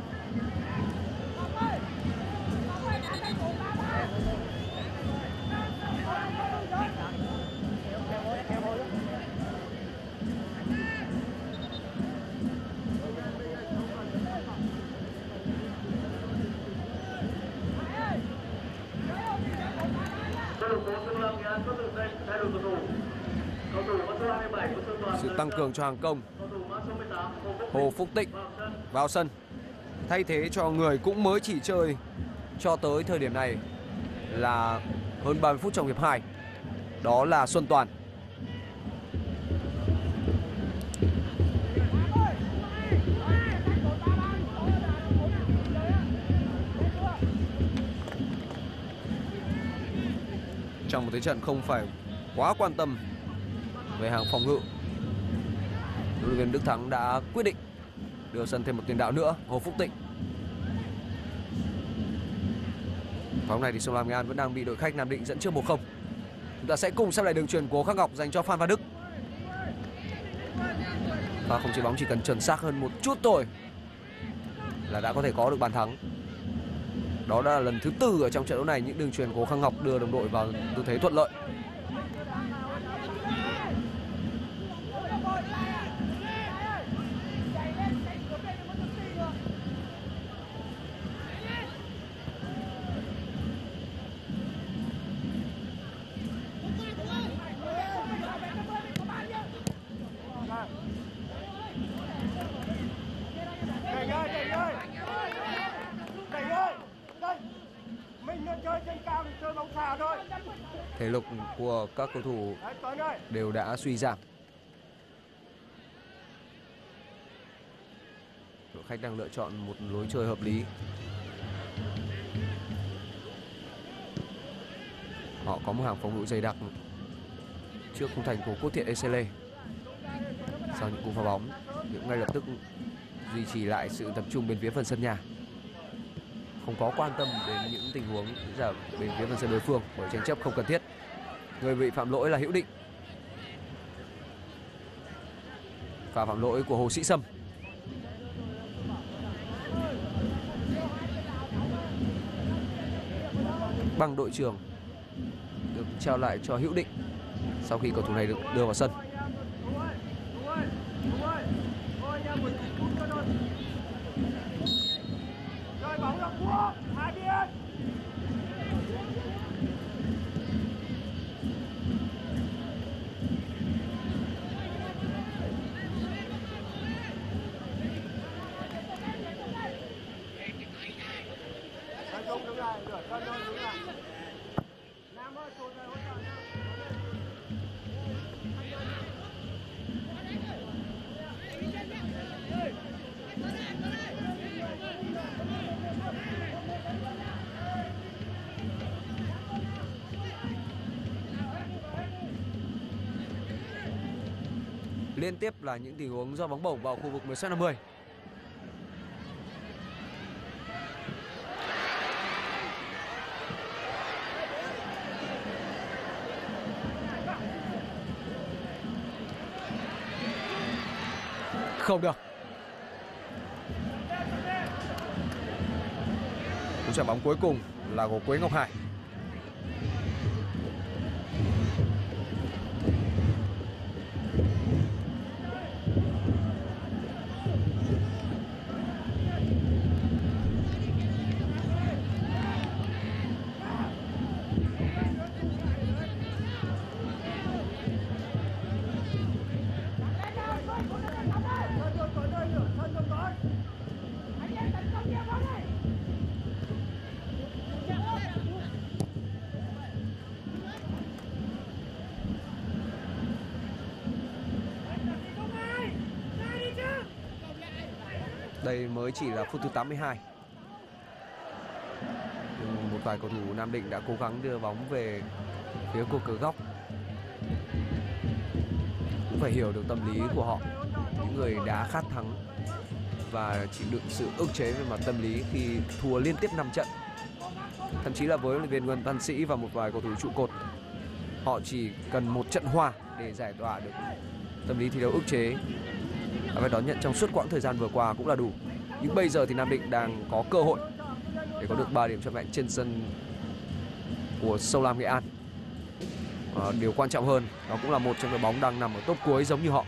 Sự tăng cường cho hàng công. Hồ Phúc Tịnh vào sân thay thế cho người cũng mới chỉ chơi cho tới thời điểm này là hơn 30 phút trong hiệp 2. Đó là Xuân Toàn. Trong một thế trận không phải quá quan tâm về hàng phòng ngự, huấn luyện viên Đức Thắng đã quyết định đưa sân thêm một tiền đạo nữa, Hồ Phúc Tịnh. Vòng này thì Sông Lam Nghệ An vẫn đang bị đội khách Nam Định dẫn trước 1-0. Chúng ta sẽ cùng xem lại đường chuyền của Khắc Ngọc dành cho Phan Văn Đức. Và không chế bóng chỉ cần chuẩn xác hơn một chút thôi là đã có thể có được bàn thắng. Đó đã là lần thứ 4 ở trong trận đấu này những đường chuyền của Khắc Ngọc đưa đồng đội vào tư thế thuận lợi. Thể lực của các cầu thủ đều đã suy giảm. Đội khách đang lựa chọn một lối chơi hợp lý. Họ có một hàng phòng ngự dày đặc trước khung thành của Cốt Thiện Esele. Sau những cú phá bóng, cũng ngay lập tức duy trì lại sự tập trung bên phía phần sân nhà, không có quan tâm đến những tình huống diễn ra bên phía phần sân đối phương bởi tranh chấp không cần thiết. Người bị phạm lỗi là Hữu Định. Pha phạm lỗi của Hồ Sĩ Sâm. Bằng đội trưởng được trao lại cho Hữu Định sau khi cầu thủ này được đưa vào sân. Liên tiếp là những tình huống do bóng bổng vào khu vực 16-50. Không được. Cú trả bóng cuối cùng là của Quế Ngọc Hải. Đây mới chỉ là phút thứ 82. Một vài cầu thủ Nam Định đã cố gắng đưa bóng về phía của cửa góc. Cũng phải hiểu được tâm lý của họ. Những người đá khát thắng và chịu đựng sự ức chế về mặt tâm lý khi thua liên tiếp 5 trận. Thậm chí là với huấn luyện viên Nguyễn Văn Sĩ và một vài cầu thủ trụ cột, họ chỉ cần một trận hòa để giải tỏa được tâm lý thi đấu ức chế và phải đón nhận trong suốt quãng thời gian vừa qua cũng là đủ. Nhưng bây giờ thì Nam Định đang có cơ hội để có được 3 điểm trọn vẹn trên sân của Sông Lam Nghệ An. Điều quan trọng hơn, đó cũng là một trong đội bóng đang nằm ở top cuối giống như họ.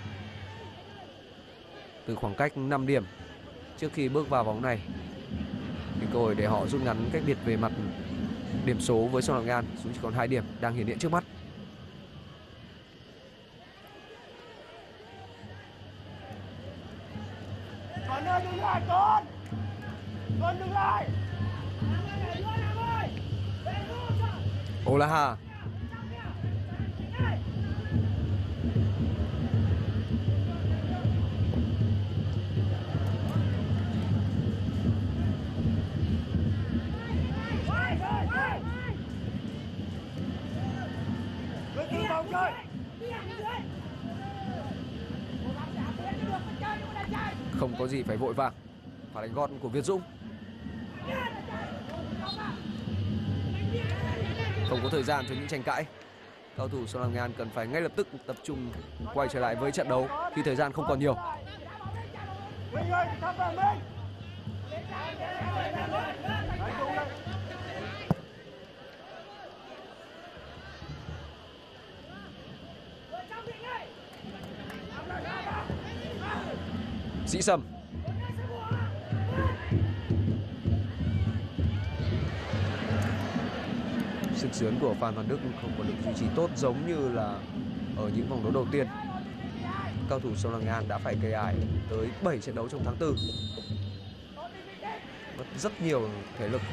Từ khoảng cách 5 điểm trước khi bước vào vòng này thì cơ hội để họ rút ngắn cách biệt về mặt điểm số với Sông Lam Nghệ An xuống chỉ còn 2 điểm đang hiện hiện trước mắt. Con ơi đừng lại con! Con đừng lại! Olaha. Không có gì phải vội vàng. Phản đánh gót của Việt Dũng. Không có thời gian cho những tranh cãi. Cầu thủ Sông Lam Nghệ An cần phải ngay lập tức tập trung quay trở lại với trận đấu khi thời gian không còn nhiều. Sĩ Sâm. Sức sướn của Phan Văn Đức không còn được duy trì tốt giống như là ở những vòng đấu đầu tiên. Cao thủ Sông Lam Nghệ An đã phải kề ải tới 7 trận đấu trong tháng 4. Mất rất nhiều thể lực.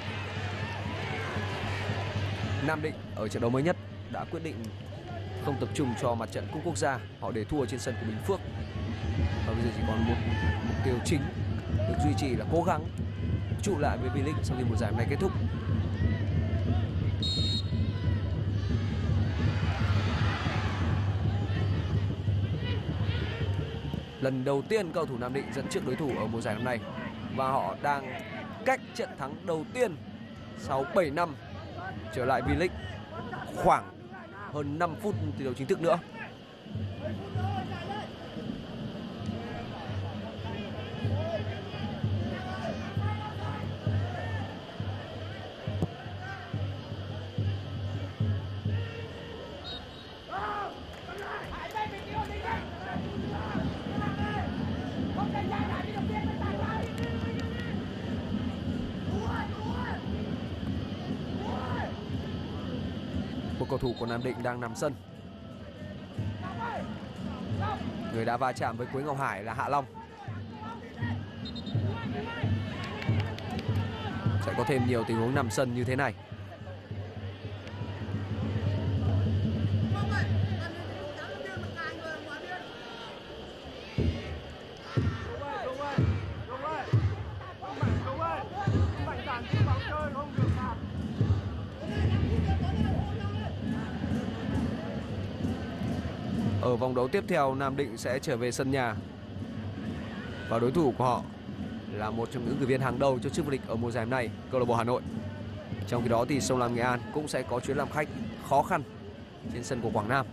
Nam Định ở trận đấu mới nhất đã quyết định không tập trung cho mặt trận cúp quốc gia, họ để thua trên sân của Bình Phước. Và bây giờ chỉ còn một mục tiêu chính được duy trì là cố gắng trụ lại với V-League sau khi mùa giải này kết thúc. Lần đầu tiên cầu thủ Nam Định dẫn trước đối thủ ở mùa giải năm nay và họ đang cách trận thắng đầu tiên sau 7 năm trở lại V-League khoảng hơn 5 phút thi đấu chính thức nữa. Một cầu thủ của Nam Định đang nằm sân. Người đã va chạm với Quế Ngọc Hải là Hạ Long. Sẽ có thêm nhiều tình huống nằm sân như thế này. Ở vòng đấu tiếp theo, Nam Định sẽ trở về sân nhà và đối thủ của họ là một trong những ứng cử viên hàng đầu cho chức vô địch ở mùa giải này, câu lạc bộ Hà Nội. Trong khi đó thì Sông Lam Nghệ An cũng sẽ có chuyến làm khách khó khăn trên sân của Quảng Nam.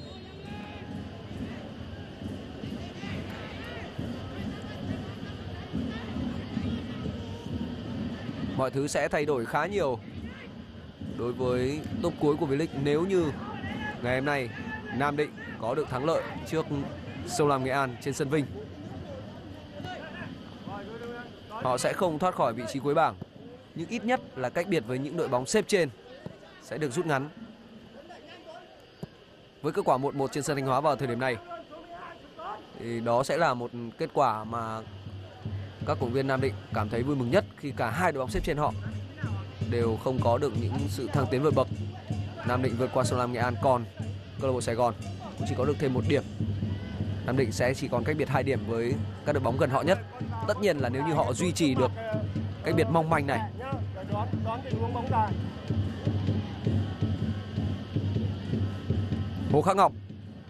Mọi thứ sẽ thay đổi khá nhiều đối với top cuối của V-League nếu như ngày hôm nay Nam Định có được thắng lợi trước Sông Lam Nghệ An trên sân Vinh. Họ sẽ không thoát khỏi vị trí cuối bảng, nhưng ít nhất là cách biệt với những đội bóng xếp trên sẽ được rút ngắn. Với kết quả 1-1 trên sân Thanh Hóa vào thời điểm này thì đó sẽ là một kết quả mà các cổ động viên Nam Định cảm thấy vui mừng nhất, khi cả hai đội bóng xếp trên họ đều không có được những sự thăng tiến vượt bậc. Nam Định vượt qua Sông Lam Nghệ An, còn câu lạc bộ Sài Gòn cũng chỉ có được thêm 1 điểm. Nam Định sẽ chỉ còn cách biệt 2 điểm với các đội bóng gần họ nhất. Tất nhiên là nếu như họ duy trì được cách biệt mong manh này. Hồ Khắc Ngọc.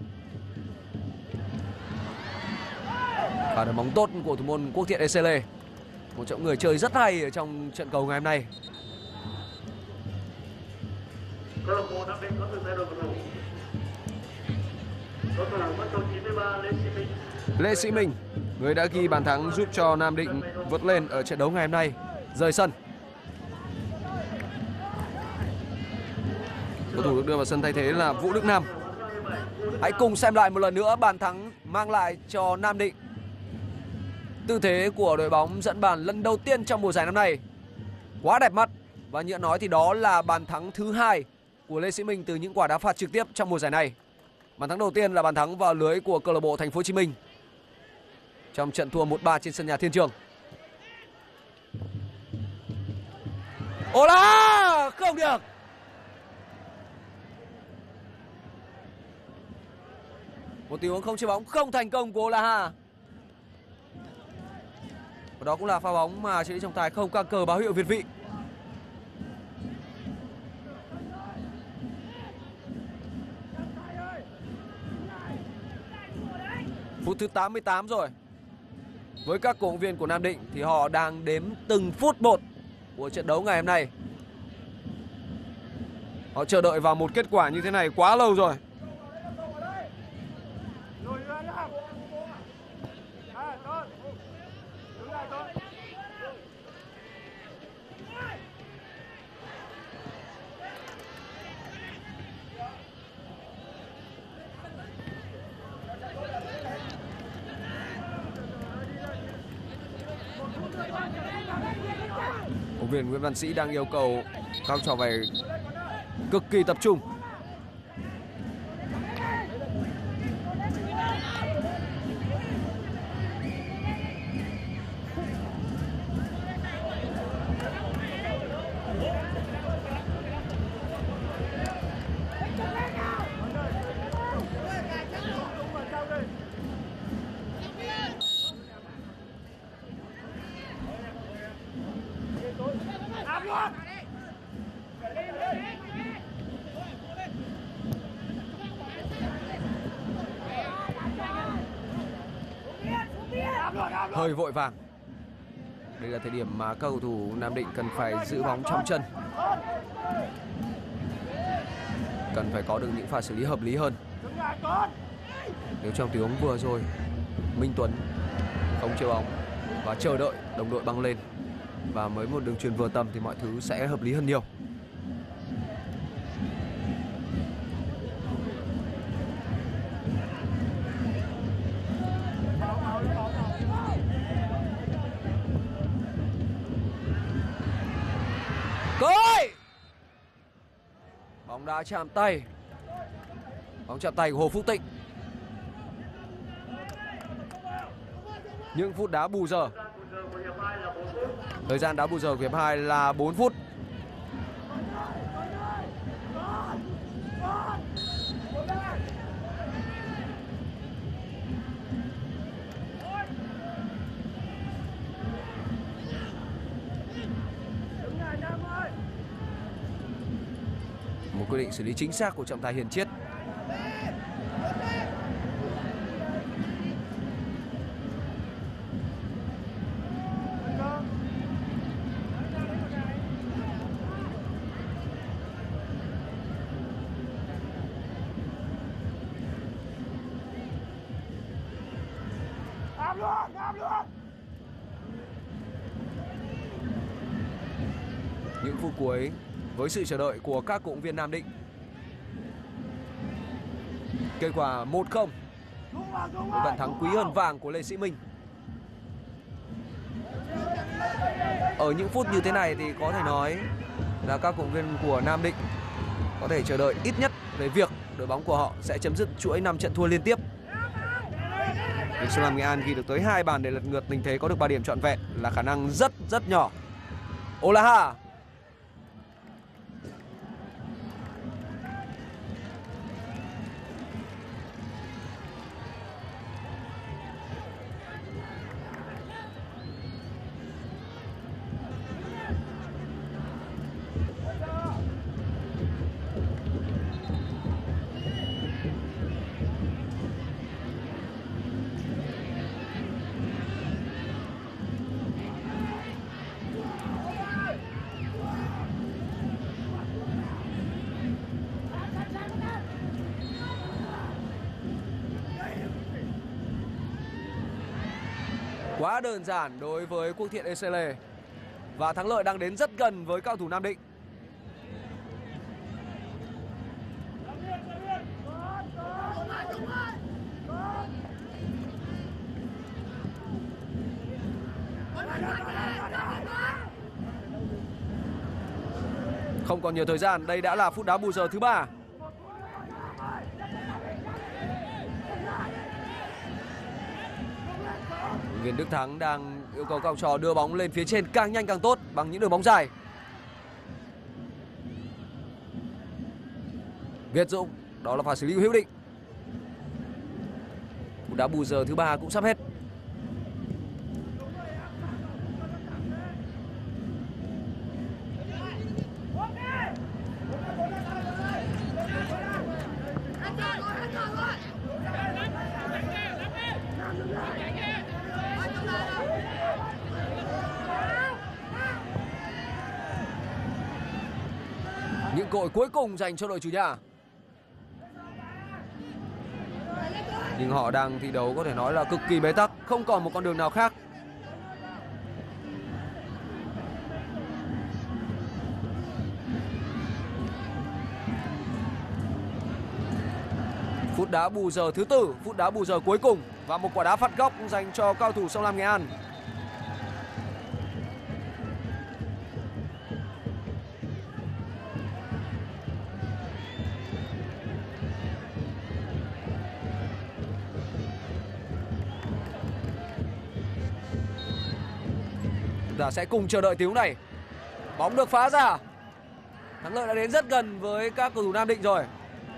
Và đội bóng tốt của thủ môn Quốc Thiện Esele, một trong người chơi rất hay ở trong trận cầu ngày hôm nay. Câu lạc bộ Nam Định có sự thay đổi cầu thủ. Cầu thủ mất số 93 Lê Sĩ Minh. Lê Sĩ Minh, người đã ghi bàn thắng giúp cho Nam Định vượt lên ở trận đấu ngày hôm nay, rời sân. Cầu thủ được đưa vào sân thay thế là Vũ Đức Nam. Hãy cùng xem lại một lần nữa bàn thắng mang lại cho Nam Định tư thế của đội bóng dẫn bàn lần đầu tiên trong mùa giải năm nay. Quá đẹp mắt. Và như nói thì đó là bàn thắng thứ 2 của Lê Sĩ Minh từ những quả đá phạt trực tiếp trong mùa giải này. Bàn thắng đầu tiên là bàn thắng vào lưới của câu lạc bộ Thành phố Hồ Chí Minh trong trận thua 1-3 trên sân nhà Thiên Trường. Ola, không được. Một tình huống không chơi bóng không thành công của Ola. Và đó cũng là pha bóng mà chỉ trọng tài không ca cờ báo hiệu việt vị. Phút thứ 88 rồi. Với các cổ động viên của Nam Định thì họ đang đếm từng phút một của trận đấu ngày hôm nay. Họ chờ đợi vào một kết quả như thế này quá lâu rồi. Huấn luyện viên Nguyễn Văn Sĩ đang yêu cầu các trò phải cực kỳ tập trung. hơi vội vàng. Đây là thời điểm mà các cầu thủ Nam Định cần phải giữ bóng trong chân, cần phải có được những pha xử lý hợp lý hơn. Nếu trong tình huống vừa rồi Minh Tuấn không chơi bóng và chờ đợi đồng đội băng lên và mới một đường chuyền vừa tầm thì mọi thứ sẽ hợp lý hơn nhiều. Cơ hội! Bóng đã chạm tay. Bóng chạm tay của Hồ Phúc Tịnh. Những phút đá bù giờ. Thời gian đá bù giờ của hiệp 2 là 4 phút. Một quyết định xử lý chính xác của trọng tài Hiền Chiết. Những phút cuối với sự chờ đợi của các cổ động viên Nam Định. Kết quả 1-0. Một bàn thắng quý hơn vàng của Lê Sĩ Minh. Ở những phút như thế này thì có thể nói là các cổ động viên của Nam Định có thể chờ đợi ít nhất về việc đội bóng của họ sẽ chấm dứt chuỗi 5 trận thua liên tiếp. Việc Sông Lam Nghệ An ghi được tới 2 bàn để lật ngược tình thế có được 3 điểm trọn vẹn là khả năng rất nhỏ. Olaha. Quá đơn giản đối với Quốc Thiện Esele. Và thắng lợi đang đến rất gần với cao thủ Nam Định. Không còn nhiều thời gian, đây đã là phút đá bù giờ thứ 3. Viên Đức Thắng đang yêu cầu các học trò đưa bóng lên phía trên càng nhanh càng tốt bằng những đường bóng dài. Việt Dũng, đó là pha xử lý của Hữu Định. Phút đá bù giờ thứ 3 cũng sắp hết. Những cơ hội cuối cùng dành cho đội chủ nhà. Nhưng họ đang thi đấu có thể nói là cực kỳ bế tắc, không còn một con đường nào khác. Phút đá bù giờ thứ 4, phút đá bù giờ cuối cùng và một quả đá phạt góc dành cho cao thủ Sông Lam Nghệ An. Chúng ta sẽ cùng chờ đợi tiếng này. Bóng được phá ra. Thắng lợi đã đến rất gần với các cầu thủ Nam Định rồi.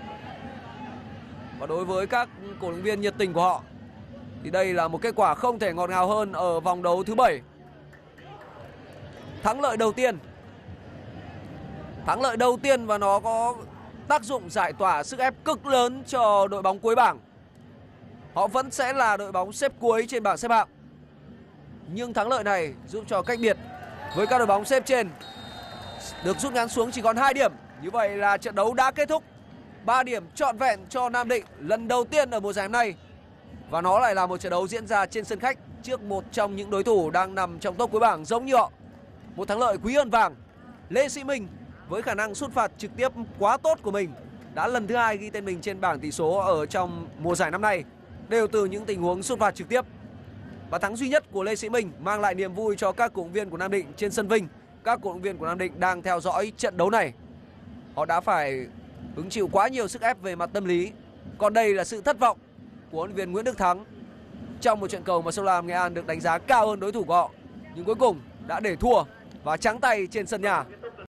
Và đối với các cổ động viên nhiệt tình của họ thì đây là một kết quả không thể ngọt ngào hơn ở vòng đấu thứ 7. Thắng lợi đầu tiên. Thắng lợi đầu tiên và nó có tác dụng giải tỏa sức ép cực lớn cho đội bóng cuối bảng. Họ vẫn sẽ là đội bóng xếp cuối trên bảng xếp hạng. Nhưng thắng lợi này giúp cho cách biệt với các đội bóng xếp trên được rút ngắn xuống chỉ còn 2 điểm. Như vậy là trận đấu đã kết thúc. 3 điểm trọn vẹn cho Nam Định lần đầu tiên ở mùa giải năm nay. Và nó lại là một trận đấu diễn ra trên sân khách trước một trong những đối thủ đang nằm trong top cuối bảng giống như họ. Một thắng lợi quý hơn vàng. Lê Sĩ Minh với khả năng sút phạt trực tiếp quá tốt của mình đã lần thứ 2 ghi tên mình trên bảng tỷ số ở trong mùa giải năm nay, đều từ những tình huống sút phạt trực tiếp. Và thắng duy nhất của Lê Sĩ Minh mang lại niềm vui cho các cổ động viên của Nam Định trên sân Vinh. Các cổ động viên của Nam Định đang theo dõi trận đấu này, họ đã phải hứng chịu quá nhiều sức ép về mặt tâm lý. Còn đây là sự thất vọng của huấn luyện viên Nguyễn Đức Thắng trong một trận cầu mà Sông Lam Nghệ An được đánh giá cao hơn đối thủ của họ, nhưng cuối cùng đã để thua và trắng tay trên sân nhà.